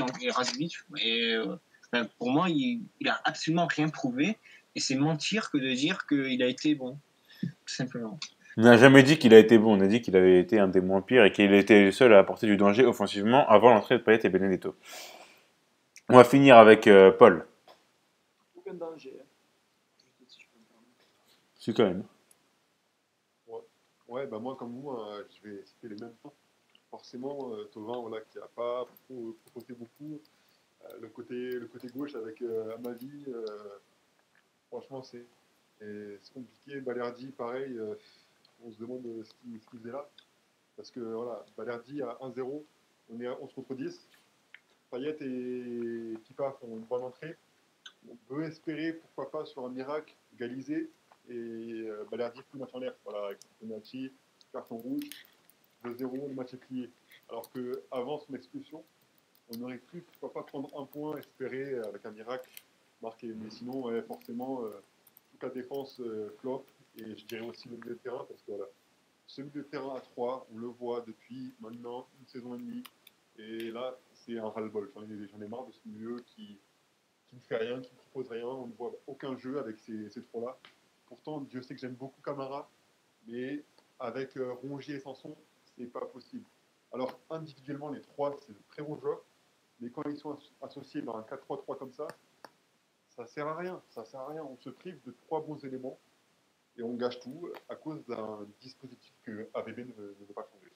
Pour moi, il a absolument rien prouvé. Et c'est mentir que de dire qu'il a été bon, tout simplement. On n'a jamais dit qu'il a été bon, on a dit qu'il avait été un des moins pires et qu'il était le seul à apporter du danger offensivement avant l'entrée de Payet et Benedetto. On va finir avec Paul. Aucun danger. Si, quand même. Ouais, moi, comme vous, je vais citer les mêmes points. Forcément, Thauvin, qui n'a pas proposé beaucoup. Le côté gauche avec Amavi, franchement, c'est compliqué. Balerdi, pareil, on se demande ce qu'il faisait là. Parce que Balerdi à 1-0, on est à 11 contre 10. Payet et Kipa font une bonne entrée. On peut espérer, pourquoi pas, sur un miracle, égaliser. Et Balerdi fout le match en l'air. Voilà, avec son penalty, carton rouge, 2-0, le match est plié. Alors qu'avant son expulsion, on aurait pu, pourquoi pas, prendre un point, espérer avec un miracle, marquer. Mais sinon, forcément, toute la défense flop. Et je dirais aussi le milieu de terrain, parce que ce milieu de terrain à 3, on le voit depuis maintenant une saison et demie. Et là, c'est un ras-le-bol. J'en ai marre de ce milieu qui ne fait rien, qui ne propose rien. On ne voit aucun jeu avec ces trois-là. Pourtant, Dieu sait que j'aime beaucoup Camara, mais avec Rongier et Sanson, c'est pas possible. Alors, individuellement, les trois, c'est de très bons joueurs, mais quand ils sont associés dans un 4-3-3 comme ça sert à rien. Ça sert à rien. On se prive de trois bons éléments et on gâche tout à cause d'un dispositif que AVB ne veut pas changer.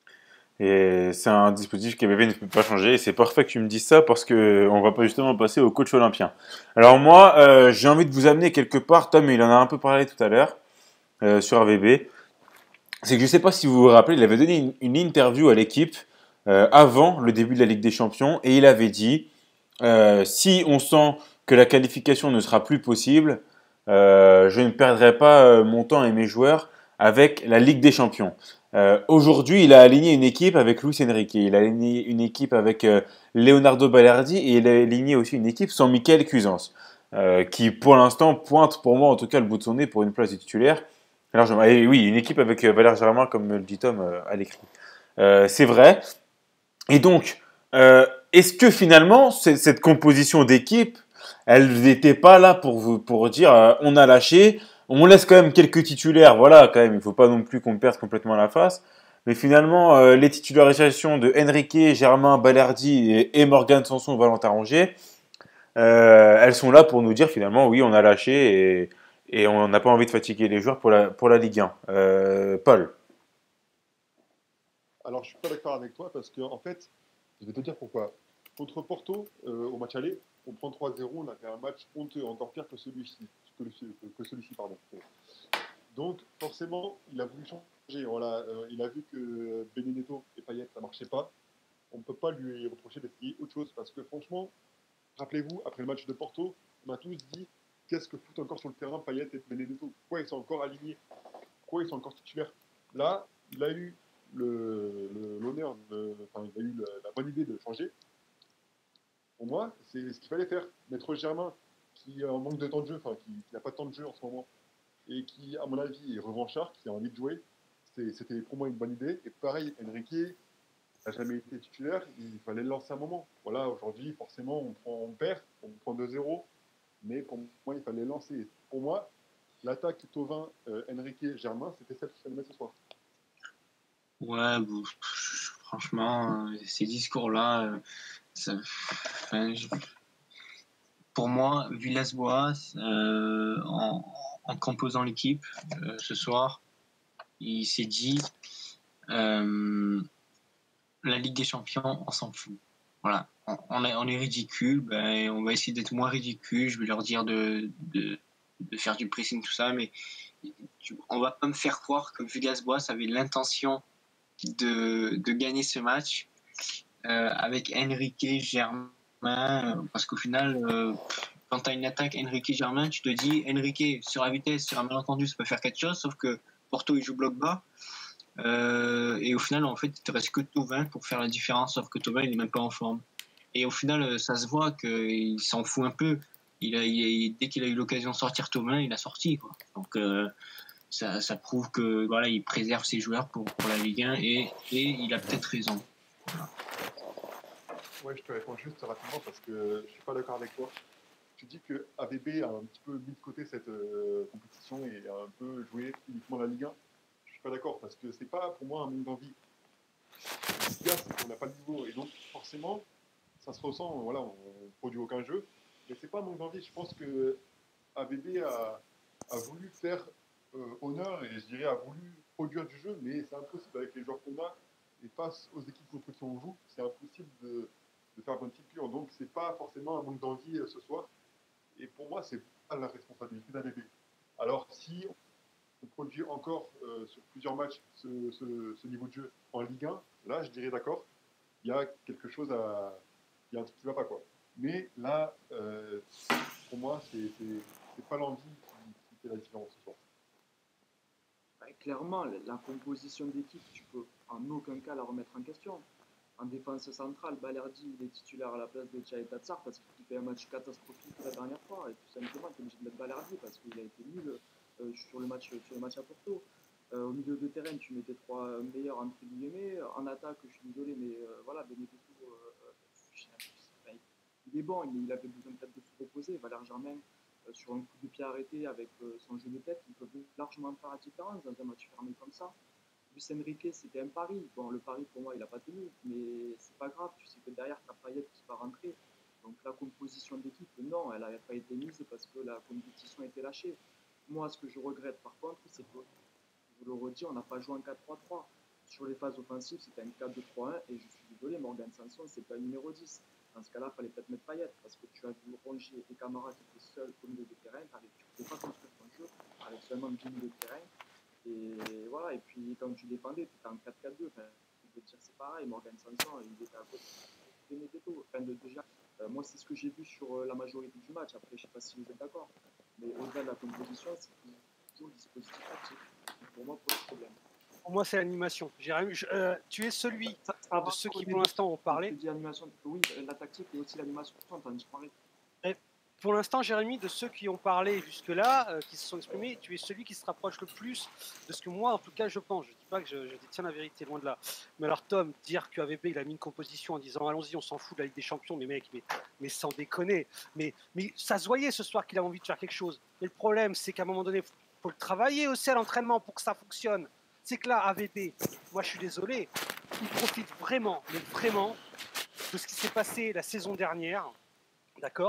Et c'est un dispositif qu'AVB ne peut pas changer. Et c'est parfait que tu me dises ça parce qu'on va pas justement passer au coach olympien. Alors moi, j'ai envie de vous amener quelque part. Tom, il en a un peu parlé tout à l'heure sur AVB. C'est que je ne sais pas si vous vous rappelez, il avait donné une interview à l'équipe avant le début de la Ligue des Champions. Et il avait dit, si on sent que la qualification ne sera plus possible, je ne perdrai pas mon temps et mes joueurs avec la Ligue des Champions. Aujourd'hui, il a aligné une équipe avec Luis Enrique, il a aligné une équipe avec Leonardo Balerdi et il a aligné aussi une équipe sans Michael Cuisance, qui pour l'instant pointe pour moi en tout cas le bout de son nez pour une place de titulaire. Et oui, une équipe avec Valère Germain, comme le dit Tom à l'écrit. C'est vrai. Et donc, est-ce que finalement, cette composition d'équipe, elle n'était pas là pour dire on a lâché, on laisse quand même quelques titulaires, voilà, quand même, il ne faut pas non plus qu'on perde complètement la face. Mais finalement, les titularisations de Enrique, Germain, Balerdi et Morgan Sanson, Valentin Rongier, elles sont là pour nous dire finalement, oui, on a lâché et on n'a pas envie de fatiguer les joueurs pour la Ligue 1. Paul. Alors, je suis pas d'accord avec toi parce que, en fait, je vais te dire pourquoi. Contre Porto, au match aller, on prend 3-0, on a fait un match honteux, encore pire que celui-ci. Pardon. Donc, forcément, il a voulu changer. Voilà, il a vu que Benedetto et Payet, ça ne marchait pas. On ne peut pas lui reprocher d'essayer autre chose parce que, franchement, rappelez-vous, après le match de Porto, on a tous dit qu'est-ce que foutent encore sur le terrain Payet et Benedetto? Pourquoi ils sont encore alignés? Pourquoi ils sont encore titulaires? Là, il a eu l'honneur, il a eu la bonne idée de changer. Pour moi, c'est ce qu'il fallait faire. Mettre Germain, qui a un manque de temps de jeu, qui n'a pas tant de jeu en ce moment, et qui, à mon avis, est revanchard, qui a envie de jouer, c'était pour moi une bonne idée. Et pareil, Enrique, n'a jamais été titulaire, il fallait le lancer un moment. Voilà, aujourd'hui, forcément, on perd, on prend 2-0, mais pour moi, il fallait le lancer. Pour moi, l'attaque Thauvin, Enrique, Germain, c'était celle qu'il fallait mettre ce soir. Ouais, bon, franchement, ces discours-là, enfin, pour moi, Villas-Boas, en composant l'équipe ce soir, il s'est dit la Ligue des Champions, on s'en fout. Voilà, on est ridicule, ben, on va essayer d'être moins ridicule. Je vais leur dire de faire du pressing, tout ça, mais on va pas me faire croire que Villas-Boas avait l'intention de gagner ce match avec Enrique, Germain, parce qu'au final, quand tu as une attaque Enrique-Germain, tu te dis Enrique sur la vitesse, sur un malentendu, ça peut faire quelque chose, sauf que Porto il joue bloc bas. Et au final, en fait, il te reste que Thauvin pour faire la différence, sauf que Thauvin il est même pas en forme. Et au final, ça se voit qu'il s'en fout un peu. Dès qu'il a eu l'occasion de sortir Thauvin, il a sorti, quoi. Donc ça prouve que voilà, il préserve ses joueurs pour la Ligue 1 et il a peut-être raison. Voilà. Ouais, je te réponds juste rapidement parce que je suis pas d'accord avec toi. Tu dis que AVB a un petit peu mis de côté cette compétition et a un peu joué uniquement la Ligue 1. Je suis pas d'accord parce que c'est pas pour moi un manque d'envie. Ce qu'il y a, c'est qu'on n'a pas le niveau et donc forcément, ça se ressent. Voilà, on produit aucun jeu, mais c'est pas un manque d'envie. Je pense que AVB a voulu faire honneur et je dirais a voulu produire du jeu, mais c'est impossible avec les joueurs qu'on a et face aux équipes contre qui on joue, c'est impossible de faire bonne figure. Donc c'est pas forcément un manque d'envie ce soir. Et pour moi, c'est pas la responsabilité d'AVB. Alors si on produit encore sur plusieurs matchs ce niveau de jeu en Ligue 1, là je dirais d'accord, il y a quelque chose il y a un truc qui va pas quoi. Mais là, pour moi, c'est pas l'envie qui fait la différence ce soir. Clairement, la composition d'équipe, tu peux en aucun cas la remettre en question. En défense centrale, Balerdi il est titulaire à la place de Tchaï Tatsar parce qu'il fait un match catastrophique la dernière fois. Et tout simplement, tu es obligé de mettre Balerdi parce qu'il a été nul sur le match à Porto. Au milieu de terrain, tu mettais trois meilleurs entre guillemets. En attaque, je suis désolé, mais voilà, Benedetto, il est bon, il avait besoin peut-être de se reposer. Valère Germain, sur un coup de pied arrêté avec son jeu de tête, il peut largement faire la différence dans un match fermé comme ça. Luis Enrique, c'était un pari. Bon, le pari, pour moi, il n'a pas tenu, mais c'est pas grave. Tu sais que derrière, tu as Payet qui va rentrer. Donc, la composition d'équipe, non, elle n'avait pas été mise parce que la compétition a été lâchée. Moi, ce que je regrette, par contre, c'est que, je le redis, on n'a pas joué en 4-3-3. Sur les phases offensives, c'était un 4-2-3-1, et je suis désolé, Morgan Sanson, c'est pas un numéro 10. Dans ce cas-là, il fallait peut-être mettre Payet, parce que tu as vu Rongier et Camara qui étaient seuls au milieu de terrain. Tu ne pouvais pas construire ton jeu avec seulement 10 milieux de terrain. Et voilà, et puis quand tu défendais, tu étais en 4-4-2. Enfin, je veux dire, c'est pareil, Morgan Sanson, il était à côté de Benedetto. Enfin, déjà, moi, c'est ce que j'ai vu sur la majorité du match. Après, je ne sais pas si vous êtes d'accord. Mais au-delà de la composition, c'est toujours le dispositif tactique qui, pour moi, pose problème. Pour moi, c'est l'animation. Tu es celui de ceux qui, pour l'instant, ont parlé. Tu dis animation, oui, la tactique et aussi l'animation. Pour l'instant, Jérémy, de ceux qui ont parlé jusque-là, qui se sont exprimés, tu es celui qui se rapproche le plus de ce que moi, en tout cas, je pense. Je ne dis pas que je détiens la vérité, loin de là. Mais alors, Tom, dire qu'AVB, il a mis une composition en disant allons-y, on s'en fout de la Ligue des Champions, mais mec, mais sans déconner. Mais ça se voyait ce soir qu'il a envie de faire quelque chose. Mais le problème, c'est qu'à un moment donné, il faut le travailler aussi à l'entraînement pour que ça fonctionne. C'est que là, AVB, moi je suis désolé, il profite vraiment, mais vraiment, de ce qui s'est passé la saison dernière, d'accord ?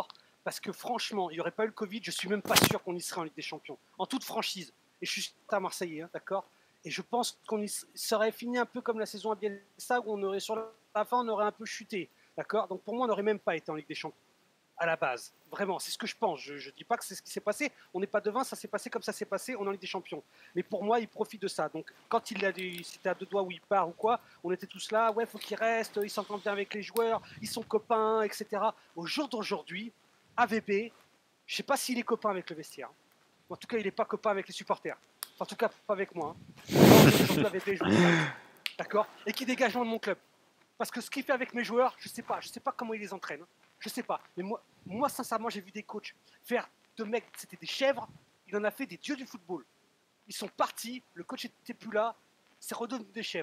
Parce que franchement, il n'y aurait pas eu le Covid, je ne suis même pas sûr qu'on y serait en Ligue des Champions, en toute franchise. Et je suis à Marseillais, hein, d'accord ? Et je pense qu'on y serait fini un peu comme la saison à Bielsa, où on aurait sur la fin, on aurait un peu chuté, d'accord ? Donc pour moi, on n'aurait même pas été en Ligue des Champions. À la base, vraiment, c'est ce que je pense. Je ne dis pas que c'est ce qui s'est passé. On n'est pas devin, ça s'est passé comme ça s'est passé. On est en Ligue des Champions. Mais pour moi, il profite de ça. Donc, quand c'était à deux doigts où il part ou quoi, on était tous là. Ouais, faut qu'il reste. Il s'entend bien avec les joueurs. Ils sont copains, etc. Au jour d'aujourd'hui, AVB, je sais pas s'il est copain avec le vestiaire. En tout cas, il n'est pas copain avec les supporters. En tout cas, pas avec moi. Aujourd'hui, AVB, je vous dis, d'accord ? Et qui dégage loin de mon club. Parce que ce qu'il fait avec mes joueurs, je sais pas comment il les entraîne. Je sais pas. Mais moi sincèrement, j'ai vu des coachs faire de mecs, c'était des chèvres. Il en a fait des dieux du football. Ils sont partis, le coach n'était plus là, c'est redevenu des chèvres.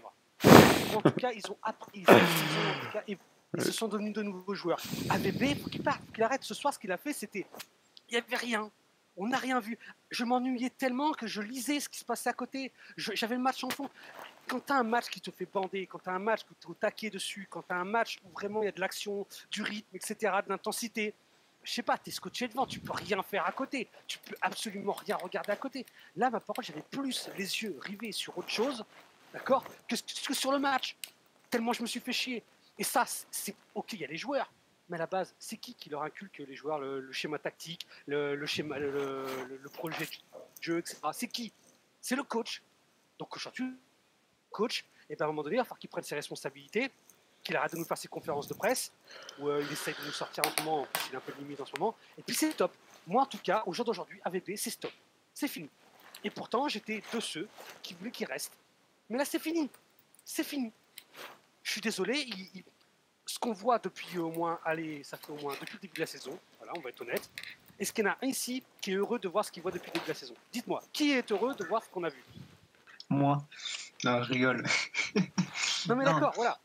En tout cas, ils ont appris. En tout cas, ils se sont devenus de nouveaux joueurs. AVB, il faut qu'il parte, faut qu'il arrête. Ce soir, ce qu'il a fait, c'était. Il n'y avait rien. On n'a rien vu. Je m'ennuyais tellement que je lisais ce qui se passait à côté. J'avais le match en fond. Quand tu as un match qui te fait bander, quand tu as un match où tu es au taquet dessus, quand tu as un match où vraiment il y a de l'action, du rythme, etc., de l'intensité, je sais pas, tu es scotché devant, tu peux rien faire à côté, tu peux absolument rien regarder à côté. Là, ma parole, j'avais plus les yeux rivés sur autre chose, d'accord, que sur le match, tellement je me suis fait chier. Et ça, c'est ok, il y a les joueurs, mais à la base, c'est qui leur inculque les joueurs le schéma tactique, le schéma, le projet de jeu, etc. C'est qui? C'est le coach. Donc aujourd'hui, coach, et bien à un moment donné, il va falloir qu'il prenne ses responsabilités, qu'il arrête de nous faire ses conférences de presse, où il essaye de nous sortir en ce moment, en plus il est un peu limite en ce moment, et puis c'est stop. Moi en tout cas, au jour d'aujourd'hui, AVB, c'est stop. C'est fini. Et pourtant, j'étais de ceux qui voulaient qu'il reste. Mais là, c'est fini. C'est fini. Je suis désolé, ce qu'on voit depuis au moins, allez, ça fait au moins depuis le début de la saison, voilà, on va être honnête, est-ce qu'il y en a un ici qui est heureux de voir ce qu'il voit depuis le début de la saison? Dites-moi, qui est heureux de voir ce qu'on a vu? Moi. Non, je rigole. Non mais d'accord, voilà.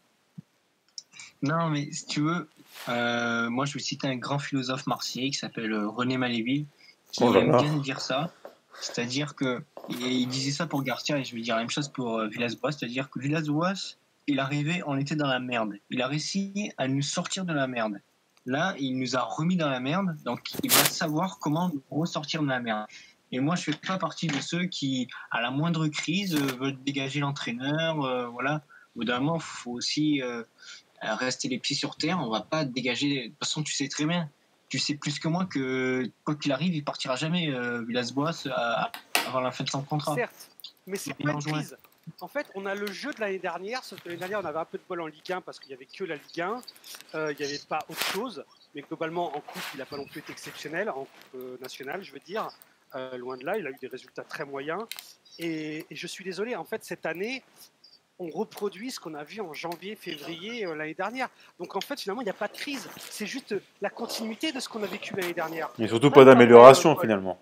Non, mais si tu veux, moi je vais citer un grand philosophe marseillais qui s'appelle René Maléville, qui aime bien dire ça. C'est-à-dire que il disait ça pour Garcia et je vais dire la même chose pour Villas-Boas. C'est-à-dire que Villas-Boas, il arrivait, on était dans la merde. Il a réussi à nous sortir de la merde. Là, il nous a remis dans la merde, donc il va savoir comment nous ressortir de la merde. Et moi, je fais pas partie de ceux qui, à la moindre crise, veulent dégager l'entraîneur. Voilà. Au bout d'un moment, il faut aussi rester les pieds sur terre. On va pas dégager. De toute façon, tu sais très bien. Tu sais plus que moi que quoi qu'il arrive, il partira jamais Villas-Boas avant la fin de son contrat. Certes, mais c'est pas une crise. En fait, on a le jeu de l'année dernière, sauf que l'année dernière, on avait un peu de bol en Ligue 1 parce qu'il n'y avait que la Ligue 1. Il n'y avait pas autre chose. Mais globalement, en coupe, il n'a pas non plus été exceptionnel, en coupe nationale, je veux dire. Loin de là, il a eu des résultats très moyens. Et je suis désolé, en fait, cette année, on reproduit ce qu'on a vu en janvier, février l'année dernière. Donc en fait, finalement, il n'y a pas de crise. C'est juste la continuité de ce qu'on a vécu l'année dernière. Et surtout pas d'amélioration, finalement.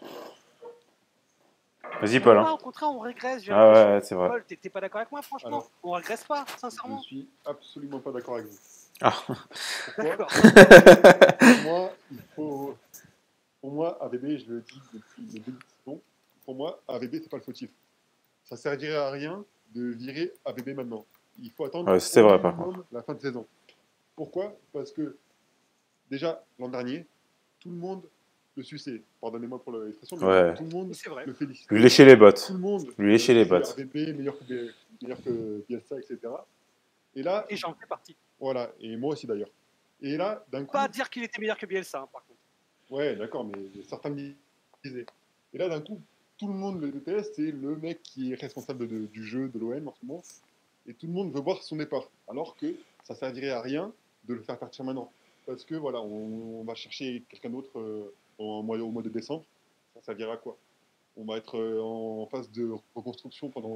Vas-y, Paul. Au contraire, on régresse. Ah ouais, c'est vrai. Paul, t'es pas d'accord avec moi, franchement? Alors, on régresse pas, sincèrement. Je suis absolument pas d'accord avec vous. Ah. D'accord. Pour moi, AVB, je le dis depuis le début de saison, pour moi, AVB, c'est pas le fautif. Ça servirait à rien de virer AVB maintenant. Il faut attendre la fin de saison. Pourquoi? Parce que, déjà, l'an dernier, tout le monde le suçait. Pardonnez-moi pour l'expression, mais tout le monde le félicitait. Lui lécher les bottes. Tout le monde lui lécher les bottes. AVB, meilleur que Bielsa, etc. Et là, et j'en fais partie. Voilà, et moi aussi d'ailleurs. Et là, d'un coup... Pas dire qu'il était meilleur que Bielsa, hein, par contre. Ouais, d'accord, mais certains me disaient. Et là, d'un coup, tout le monde le déteste, c'est le mec qui est responsable du jeu de l'OM en ce moment. Et tout le monde veut voir son départ. Alors que ça servirait à rien de le faire partir maintenant. Parce que voilà, on va chercher quelqu'un d'autre au mois de décembre. Ça servira à quoi? On va être en phase de reconstruction pendant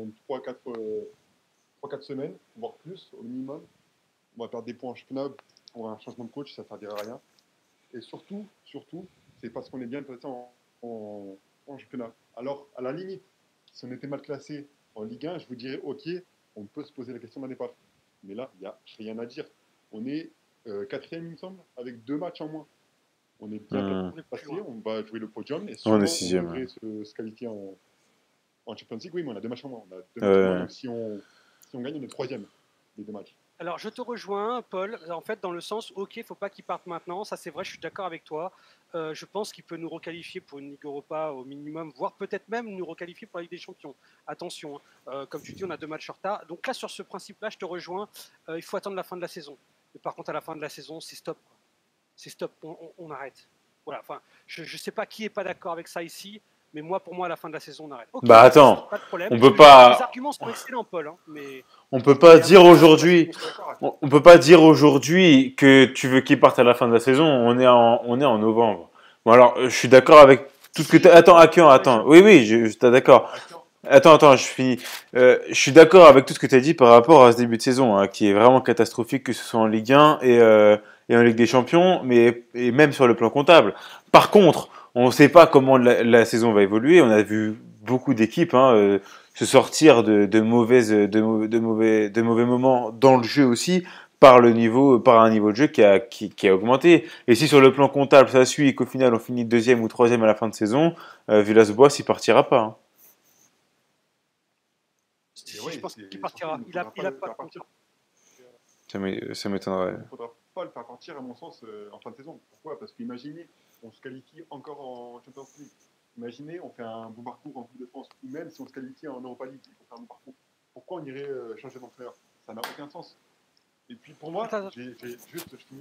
3-4 semaines, voire plus au minimum. On va perdre des points en championnat pour un changement de coach, ça ne servira à rien. Et surtout, c'est parce qu'on est bien placé en championnat. Alors, à la limite, si on était mal classé en Ligue 1, je vous dirais, ok, on peut se poser la question d'un départ. Mais là, il n'y a rien à dire. On est 4e, il me semble, avec 2 matchs en moins. On est bien passé, on va jouer le podium. Et on est 6e. On devrait se qualifier en Champions League. Oui, mais on a 2 matchs en moins. On a 2 matchs en moins, donc si on gagne, on est 3e des 2 matchs. Alors, je te rejoins, Paul, en fait, dans le sens, ok, il ne faut pas qu'il parte maintenant, ça c'est vrai, je suis d'accord avec toi. Je pense qu'il peut nous requalifier pour une Ligue Europa au minimum, voire peut-être même nous requalifier pour la Ligue des Champions. Attention, comme tu dis, on a 2 matchs en retard. Donc là, sur ce principe-là, je te rejoins, il faut attendre la fin de la saison. Mais par contre, à la fin de la saison, c'est stop. C'est stop, on arrête. Voilà, enfin, je ne sais pas qui n'est pas d'accord avec ça ici. Mais pour moi, à la fin de la saison, on arrête. Okay, bah attends, pas de problème. On peut pas. Les arguments sont excellents, Paul. Hein, mais on peut pas dire aujourd'hui. On peut pas dire aujourd'hui que tu veux qu'il parte à la fin de la saison. On est en novembre. Bon alors, je suis d'accord avec tout ce que tu. Attends. Oui, je suis d'accord. Attends, je finis. Je suis d'accord avec tout ce que tu as dit par rapport à ce début de saison, hein, qui est vraiment catastrophique, que ce soit en Ligue 1 et en Ligue des Champions, et même sur le plan comptable. Par contre, on ne sait pas comment la saison va évoluer. On a vu beaucoup d'équipes se sortir de mauvais moments dans le jeu aussi par un niveau de jeu qui a augmenté. Et si sur le plan comptable ça suit et qu'au final on finit deuxième ou troisième à la fin de saison, Villas-Boas il partira pas, hein. Si, ouais, je pense c'est- qu'il partira. surtout, il ne Il a faudra pas le pas faire de partir. contrat. Ça m'étonnerait. Il ne faudra pas le faire partir, à mon sens, en fin de saison. Pourquoi? Parce qu'imaginez, on se qualifie encore en Champions League. Imaginez, on fait un bon parcours en Coupe de France. Ou même si on se qualifie en Europa League, on fait un bon parcours. Pourquoi on irait changer d'entraîneur? Ça n'a aucun sens. Et puis pour moi, Attends, je finis.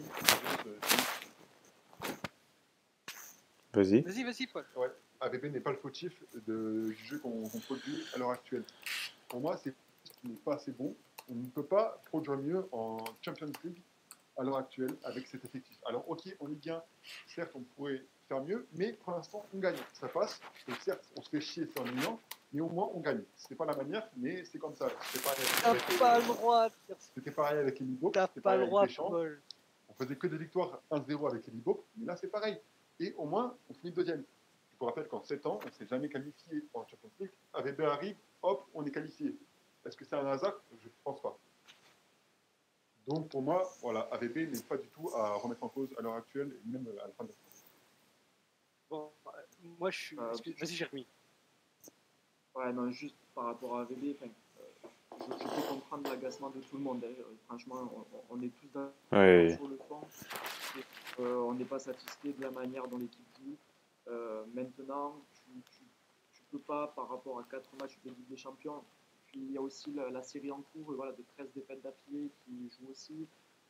Vas-y. Vas-y, Paul. Ouais, AVB n'est pas le fautif du jeu qu'on produit à l'heure actuelle. Pour moi, c'est ce qui n'est pas assez bon. On ne peut pas produire mieux en Champions League à l'heure actuelle avec cet effectif. Alors, ok, en Ligue 1, certes, on pourrait faire mieux, mais pour l'instant, on gagne. Ça passe. Donc, certes, on se fait chier, c'est ennuyant, mais au moins, on gagne. C'est pas la manière, mais c'est comme ça. T'as pas le droit de faire ça. C'était pareil avec Elibo, T'as c'était pas pareil le avec droit, Deschamps. Paul. On faisait que des victoires 1-0 avec Elibo, mais là, c'est pareil. Et au moins, on finit deuxième. Je vous rappelle qu'en 7 ans, on ne s'est jamais qualifié en Champions League. AVB arrive, hop, on est qualifié. Est-ce que c'est un hasard? Je ne pense pas. Donc pour moi, voilà, AVB n'est pas du tout à remettre en cause à l'heure actuelle, et même à la fin de la saison. Bon, moi, je suis. Vas-y, Jérémy. Ouais, non, juste par rapport à AVB, je peux comprendre l'agacement de tout le monde. Franchement, on est tous d'accord Ouais. sur le fond. On n'est pas satisfait de la manière dont l'équipe joue. Maintenant, tu peux pas, par rapport à 4 matchs de Ligue des Champions, puis il y a aussi la série en cours voilà, de 13 défaites d'affilée qui joue aussi.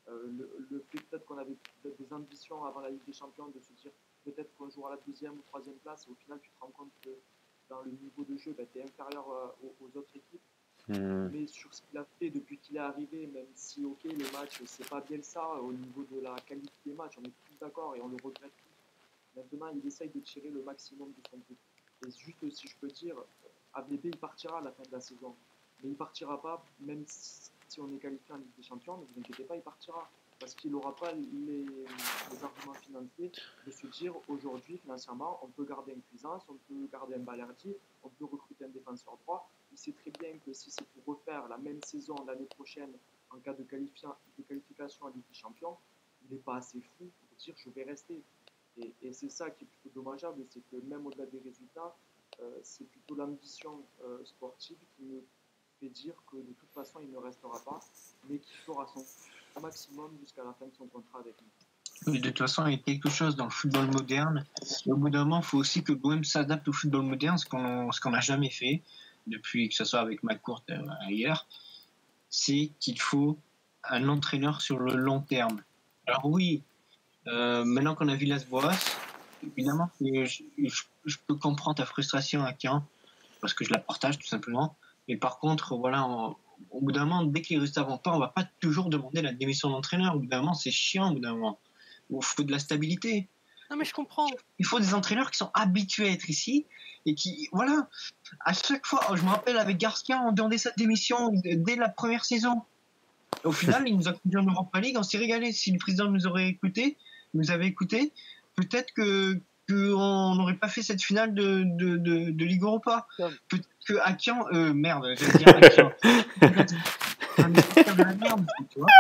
Le fait peut-être qu'on avait peut-être des ambitions avant la Ligue des Champions de se dire peut-être qu'on jouera la deuxième ou troisième place et au final tu te rends compte que dans le niveau de jeu, tu es inférieur aux autres équipes. Mais sur ce qu'il a fait depuis qu'il est arrivé, même si ok le match c'est pas bien ça au niveau de la qualité des matchs, on est tous d'accord et on le regrette tous. Maintenant il essaye de tirer le maximum de son groupe. Et juste si je peux dire, AVB il partira à la fin de la saison. Mais il partira pas, même si on est qualifié en Ligue des Champions, ne vous inquiétez pas, il partira. Parce qu'il n'aura pas les arguments financiers de se dire aujourd'hui, financièrement, on peut garder un Cuisance, on peut garder un Balerdi, on peut recruter un défenseur droit. Il sait très bien que si c'est pour refaire la même saison l'année prochaine en cas de qualification en Ligue des Champions, il n'est pas assez fou pour dire je vais rester. Et c'est ça qui est plutôt dommageable, c'est que même au-delà des résultats, c'est plutôt l'ambition sportive qui me fait dire que de toute façon il ne restera pas, mais qu'il fera son maximum jusqu'à la fin de son contrat avec nous. Oui, de toute façon, il y a quelque chose dans le football moderne. Et au bout d'un moment, il faut aussi que l'OM s'adapte au football moderne, ce qu'on n'a jamais fait, depuis que ce soit avec McCourt ailleurs, c'est qu'il faut un entraîneur sur le long terme. Alors oui, maintenant qu'on a Villas-Boas, évidemment, je peux comprendre ta frustration à Caen, parce que je la partage tout simplement. Mais par contre, voilà, au bout d'un moment, dès que les résultats vont pas, on va pas toujours demander la démission d'entraîneur. Au bout d'un moment, c'est chiant. Au bout d'un moment, il faut de la stabilité. Non, mais je comprends. Il faut des entraîneurs qui sont habitués à être ici et qui, voilà, à chaque fois, je me rappelle avec Garcia, on demandait sa démission dès la première saison. Et au final, il nous a conduit en Europa League, on s'est régalé. Si le président nous avait écouté, peut-être qu'on n'aurait pas fait cette finale de Ligue Europa. Peut-être que Akian, merde, j'allais dire Akian. De la merde, tu vois.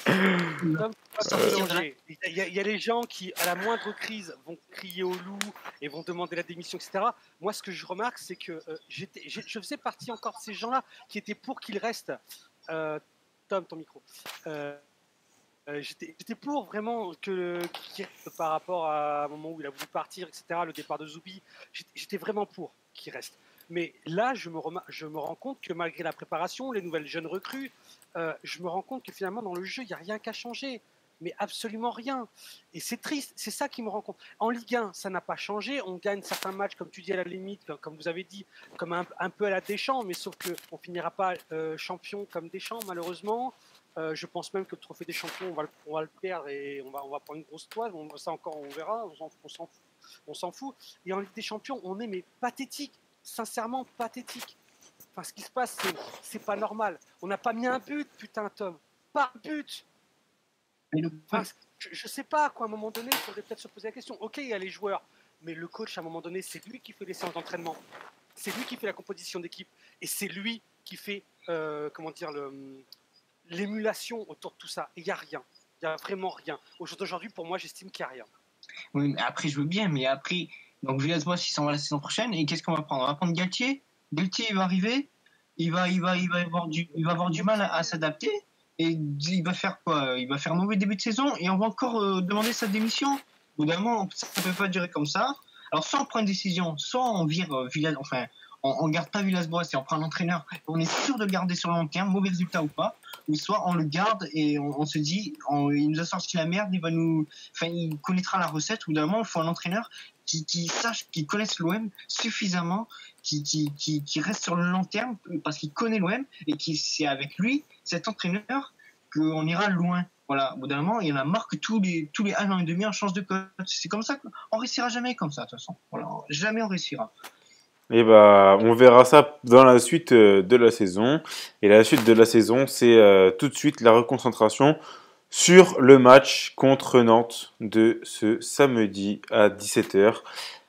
Il y a les gens qui, à la moindre crise, vont crier au loup et vont demander la démission, etc. Moi, ce que je remarque, c'est que je faisais partie encore de ces gens-là qui étaient pour qu'il reste. Tom, ton micro. J'étais pour vraiment que par rapport à un moment où il a voulu partir, etc., le départ de Zoubi, j'étais vraiment pour qu'il reste. Mais là, je me rends compte que malgré la préparation, les nouvelles jeunes recrues, je me rends compte que finalement, dans le jeu, il n'y a rien qu'à changer. Mais absolument rien. Et c'est triste, c'est ça qui me rend compte. En Ligue 1, ça n'a pas changé. On gagne certains matchs, comme tu dis, à la limite, comme vous avez dit, comme un peu à la Deschamps, mais sauf qu'on ne finira pas champion comme Deschamps, malheureusement. Je pense même que le trophée des champions, on va le perdre et on va prendre une grosse toile. Ça encore, on verra, on s'en fout. Et en Ligue des Champions, on est mais pathétique, sincèrement pathétique. Enfin, ce qui se passe, c'est pas normal. On n'a pas mis un but, putain, Tom. Pas un but. Enfin, je sais pas, quoi, à un moment donné, il faudrait peut-être se poser la question. Ok, il y a les joueurs, mais le coach, à un moment donné, c'est lui qui fait les séances d'entraînement. c'est lui qui fait la composition d'équipe et c'est lui qui fait l'émulation autour de tout ça. Il n'y a rien. Il n'y a vraiment rien. Aujourd'hui, pour moi, j'estime qu'il n'y a rien. Oui, mais après, je veux bien, mais après, donc Villas-Boas, il s'en va la saison prochaine, et qu'est-ce qu'on va prendre? On va prendre Galtier. Galtier, il va arriver, il va avoir du mal à s'adapter, et il va faire quoi? Il va faire un mauvais début de saison, et on va encore demander sa démission. Au bout d'un moment, ça ne peut pas durer comme ça. Alors, soit on prend une décision, soit on vire on garde pas Villas-Boas et on prend l'entraîneur, on est sûr de le garder sur le long terme, mauvais résultat ou pas, ou soit on le garde et on se dit, il nous a sorti la merde, il connaîtra la recette. Au bout d'un moment, il faut un entraîneur qui sache, qui connaisse l'OM suffisamment, qui reste sur le long terme parce qu'il connaît l'OM et c'est avec lui, cet entraîneur, qu'on ira loin. Voilà, au bout d'un moment, il y en a marre que tous les 1 an et demi, on change de coach. C'est comme ça qu'on réussira jamais comme ça, de toute façon. Voilà, jamais on réussira. Et bah, on verra ça dans la suite de la saison. Et la suite de la saison, c'est tout de suite la reconcentration sur le match contre Nantes de ce samedi à 17h.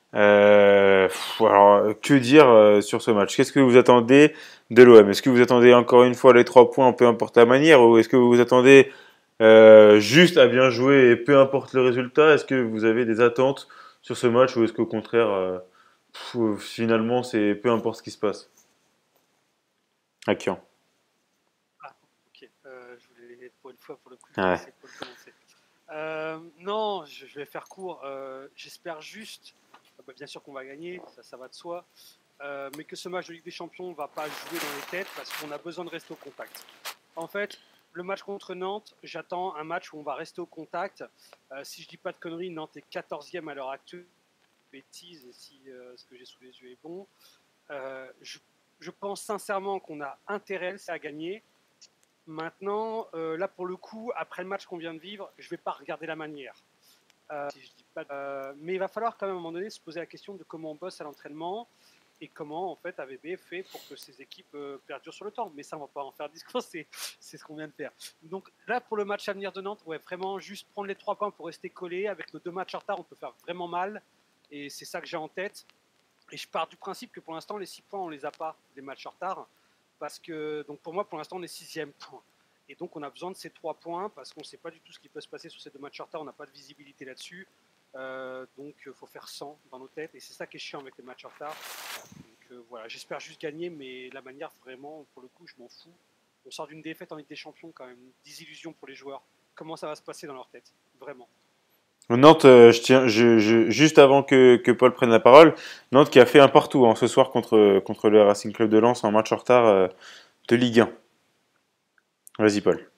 Alors, que dire sur ce match? Qu'est-ce que vous attendez de l'OM? Est-ce que vous attendez encore une fois les 3 points, peu importe la manière, ou est-ce que vous vous attendez juste à bien jouer et peu importe le résultat? Est-ce que vous avez des attentes sur ce match, ou est-ce qu'au contraire, finalement, c'est peu importe ce qui se passe? Akian. Ah, ok. Je voulais, pour une fois, pour le coup, Ouais. c'est pour le commencer. Non, je vais faire court. J'espère juste, bien sûr qu'on va gagner, ça va de soi, mais que ce match de Ligue des Champions ne va pas jouer dans les têtes parce qu'on a besoin de rester au contact. En fait, le match contre Nantes, j'attends un match où on va rester au contact. Si je dis pas de conneries, Nantes est 14e à l'heure actuelle. Bêtise, et si ce que j'ai sous les yeux est bon. Je pense sincèrement qu'on a intérêt à gagner. Maintenant, là pour le coup, après le match qu'on vient de vivre, je ne vais pas regarder la manière. Si je dis pas, mais il va falloir quand même à un moment donné se poser la question de comment on bosse à l'entraînement et comment en fait AVB fait pour que ces équipes perdurent sur le temps. Mais ça, on va pas en faire discours, c'est ce qu'on vient de faire. Donc là, pour le match à venir de Nantes, ouais, vraiment juste prendre les 3 points pour rester collé. Avec nos 2 matchs en retard, on peut faire vraiment mal. Et c'est ça que j'ai en tête. Et je pars du principe que pour l'instant, les 6 points, on les a pas, des matchs en retard. Parce que, donc pour moi, pour l'instant, on est 6e point. Et donc, on a besoin de ces 3 points parce qu'on ne sait pas du tout ce qui peut se passer sur ces 2 matchs en retard. On n'a pas de visibilité là-dessus. Donc, il faut faire 100 dans nos têtes. Et c'est ça qui est chiant avec les matchs en retard. Donc, voilà, j'espère juste gagner. Mais la manière, vraiment, pour le coup, je m'en fous. On sort d'une défaite en Ligue des Champions, quand même. Désillusion pour les joueurs. Comment ça va se passer dans leur tête? Vraiment. Nantes, juste avant que Paul prenne la parole, Nantes qui a fait un partout ce soir contre le Racing Club de Lens en match en retard de Ligue 1. Vas-y Paul.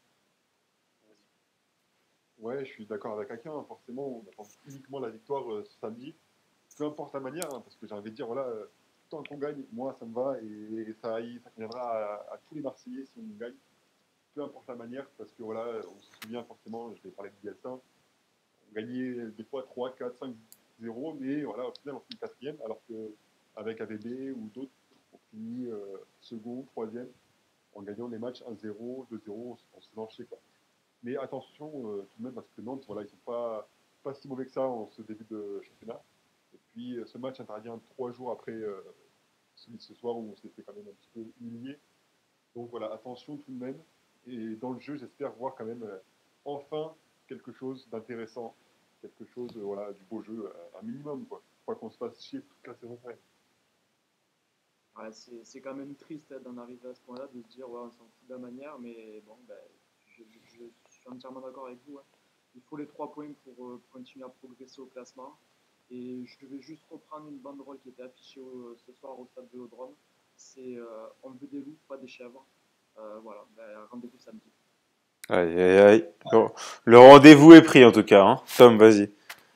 Ouais, je suis d'accord avec Akin. Forcément, on attend uniquement la victoire ce samedi. Peu importe la manière, parce que j'ai envie de dire, voilà, tant qu'on gagne, moi ça me va et ça conviendra à tous les Marseillais si on gagne. Peu importe la manière, parce que voilà, on se souvient forcément, je vais parler de Bielsa, on gagnait des fois 3, 4, 5, 0, mais voilà, au final on finit 4e, alors qu'avec AVB ou d'autres, on finit second, 3e, en gagnant les matchs 1-0, 2-0, on se lançait quoi. Mais attention tout de même, parce que Nantes, voilà, ils sont pas si mauvais que ça en ce début de championnat. Et puis ce match intervient 3 jours après celui de ce soir où on s'est fait quand même un petit peu humilier. Donc voilà, attention tout de même. Et dans le jeu, j'espère voir quand même enfin quelque chose d'intéressant, quelque chose voilà, du beau jeu, un minimum, quoi. Pas qu'on se fasse chier toute la saison. Ouais, c'est quand même triste d'en arriver à ce point-là, de se dire ouais, on s'en fout de la manière, mais bon, ben, je suis entièrement d'accord avec vous. Hein. Il faut les 3 points pour continuer à progresser au classement. Et je vais juste reprendre une banderole qui était affichée ce soir au stade Vélodrome. C'est on veut des loups, pas des chèvres. Voilà, ben, rendez-vous samedi. Aïe, aïe, aïe. Le rendez-vous est pris en tout cas. Hein. Tom, vas-y.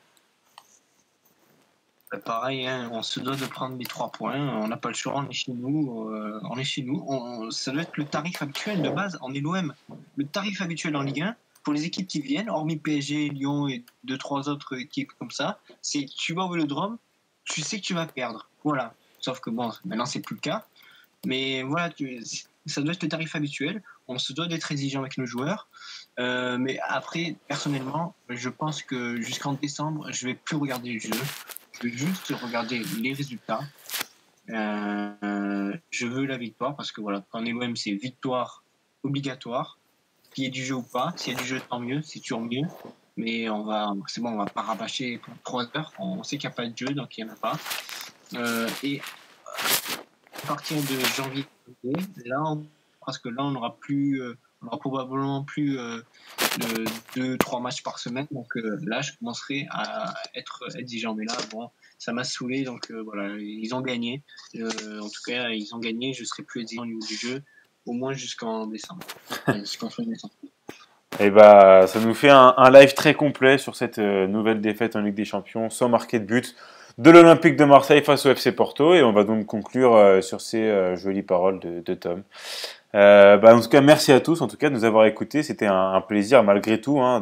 Pareil, hein, on se doit de prendre les 3 points. On n'a pas le choix, on est chez nous. Ça doit être le tarif habituel de base. On est l'OM. Le tarif habituel en Ligue 1, pour les équipes qui viennent, hormis PSG, Lyon et 2-3 autres équipes comme ça, c'est tu vas au Vélodrome, tu sais que tu vas perdre. Voilà. Sauf que bon, maintenant c'est plus le cas. Mais voilà, ça doit être le tarif habituel. On se doit d'être exigeant avec nos joueurs. Mais après, personnellement, je pense que jusqu'en décembre, je vais plus regarder le jeu. Je vais juste regarder les résultats. Je veux la victoire parce que voilà, quand on est l'OM, c'est victoire obligatoire. Qu'il y ait du jeu ou pas. S'il y a du jeu, tant mieux, c'est toujours mieux. Mais c'est bon, on va pas rabâcher pour 3 heures. On sait qu'il n'y a pas de jeu, donc il n'y en a pas. Et à partir de janvier, là, parce que là, on aura probablement plus de 2-3 matchs par semaine. Donc là, je commencerai à être exigeant. Mais là, bon, ça m'a saoulé. Donc voilà, ils ont gagné. En tout cas, ils ont gagné. Je serai plus exigeant au niveau du jeu, au moins jusqu'en décembre. Jusqu'en fin décembre. Et bah, ça nous fait un live très complet sur cette nouvelle défaite en Ligue des Champions, sans marquer de but, de l'Olympique de Marseille face au FC Porto. Et on va donc conclure sur ces jolies paroles de Tom. En tout cas, merci à tous en tout cas de nous avoir écoutés. C'était un plaisir malgré tout hein,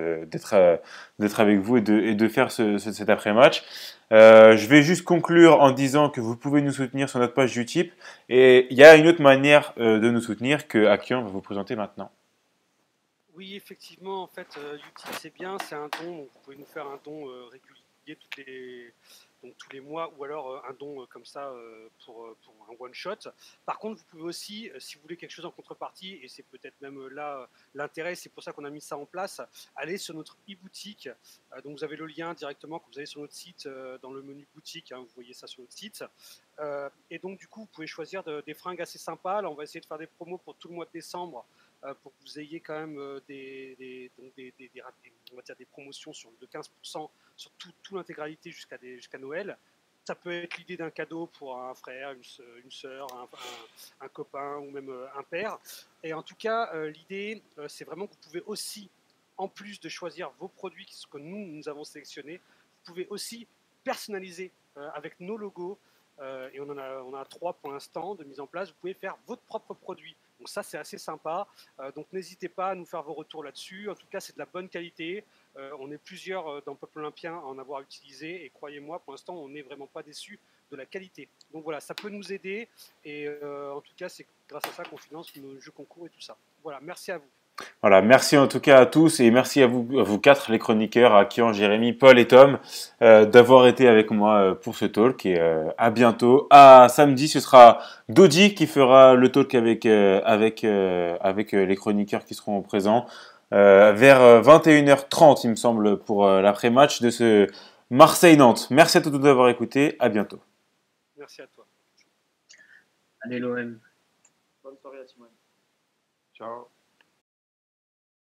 d'être avec vous et de faire cet après-match. Je vais juste conclure en disant que vous pouvez nous soutenir sur notre page Utip. Et il y a une autre manière de nous soutenir que Akian va vous présenter maintenant. Oui, effectivement, en fait, Utip, c'est bien, c'est un don. Donc vous pouvez nous faire un don régulier tous les mois, ou alors un don comme ça pour un one-shot. Par contre, vous pouvez aussi, si vous voulez quelque chose en contrepartie, et c'est peut-être même là l'intérêt, c'est pour ça qu'on a mis ça en place, aller sur notre e-boutique. Donc vous avez le lien directement que vous allez sur notre site, dans le menu boutique, hein, vous voyez ça sur notre site. Et donc du coup, vous pouvez choisir des fringues assez sympas. Là, on va essayer de faire des promos pour tout le mois de décembre, pour que vous ayez quand même des promotions de 15% sur toute l'intégralité jusqu'à Noël. Ça peut être l'idée d'un cadeau pour un frère, une sœur, un copain ou même un père. Et en tout cas, l'idée, c'est vraiment que vous pouvez aussi, en plus de choisir vos produits que nous avons sélectionnés, vous pouvez aussi personnaliser avec nos logos. Et on a 3 pour l'instant de mise en place. Vous pouvez faire votre propre produit. Donc ça, c'est assez sympa. Donc n'hésitez pas à nous faire vos retours là-dessus. En tout cas, c'est de la bonne qualité. On est plusieurs dans Peuple Olympien à en avoir utilisé. Et croyez-moi, pour l'instant, on n'est vraiment pas déçus de la qualité. Donc voilà, ça peut nous aider. Et en tout cas, c'est grâce à ça qu'on finance nos jeux concours et tout ça. Voilà, merci à vous. Voilà, merci en tout cas à tous et merci à vous quatre, les chroniqueurs, Akian, Jérémy, Paul et Tom, d'avoir été avec moi pour ce talk. Et à bientôt. À samedi, ce sera Dodi qui fera le talk avec les chroniqueurs qui seront présents vers 21h30, il me semble, pour l'après-match de ce Marseille-Nantes. Merci à tous d'avoir écouté. À bientôt. Merci à toi. Allez l'OM. Bonne soirée à Simone. Ciao.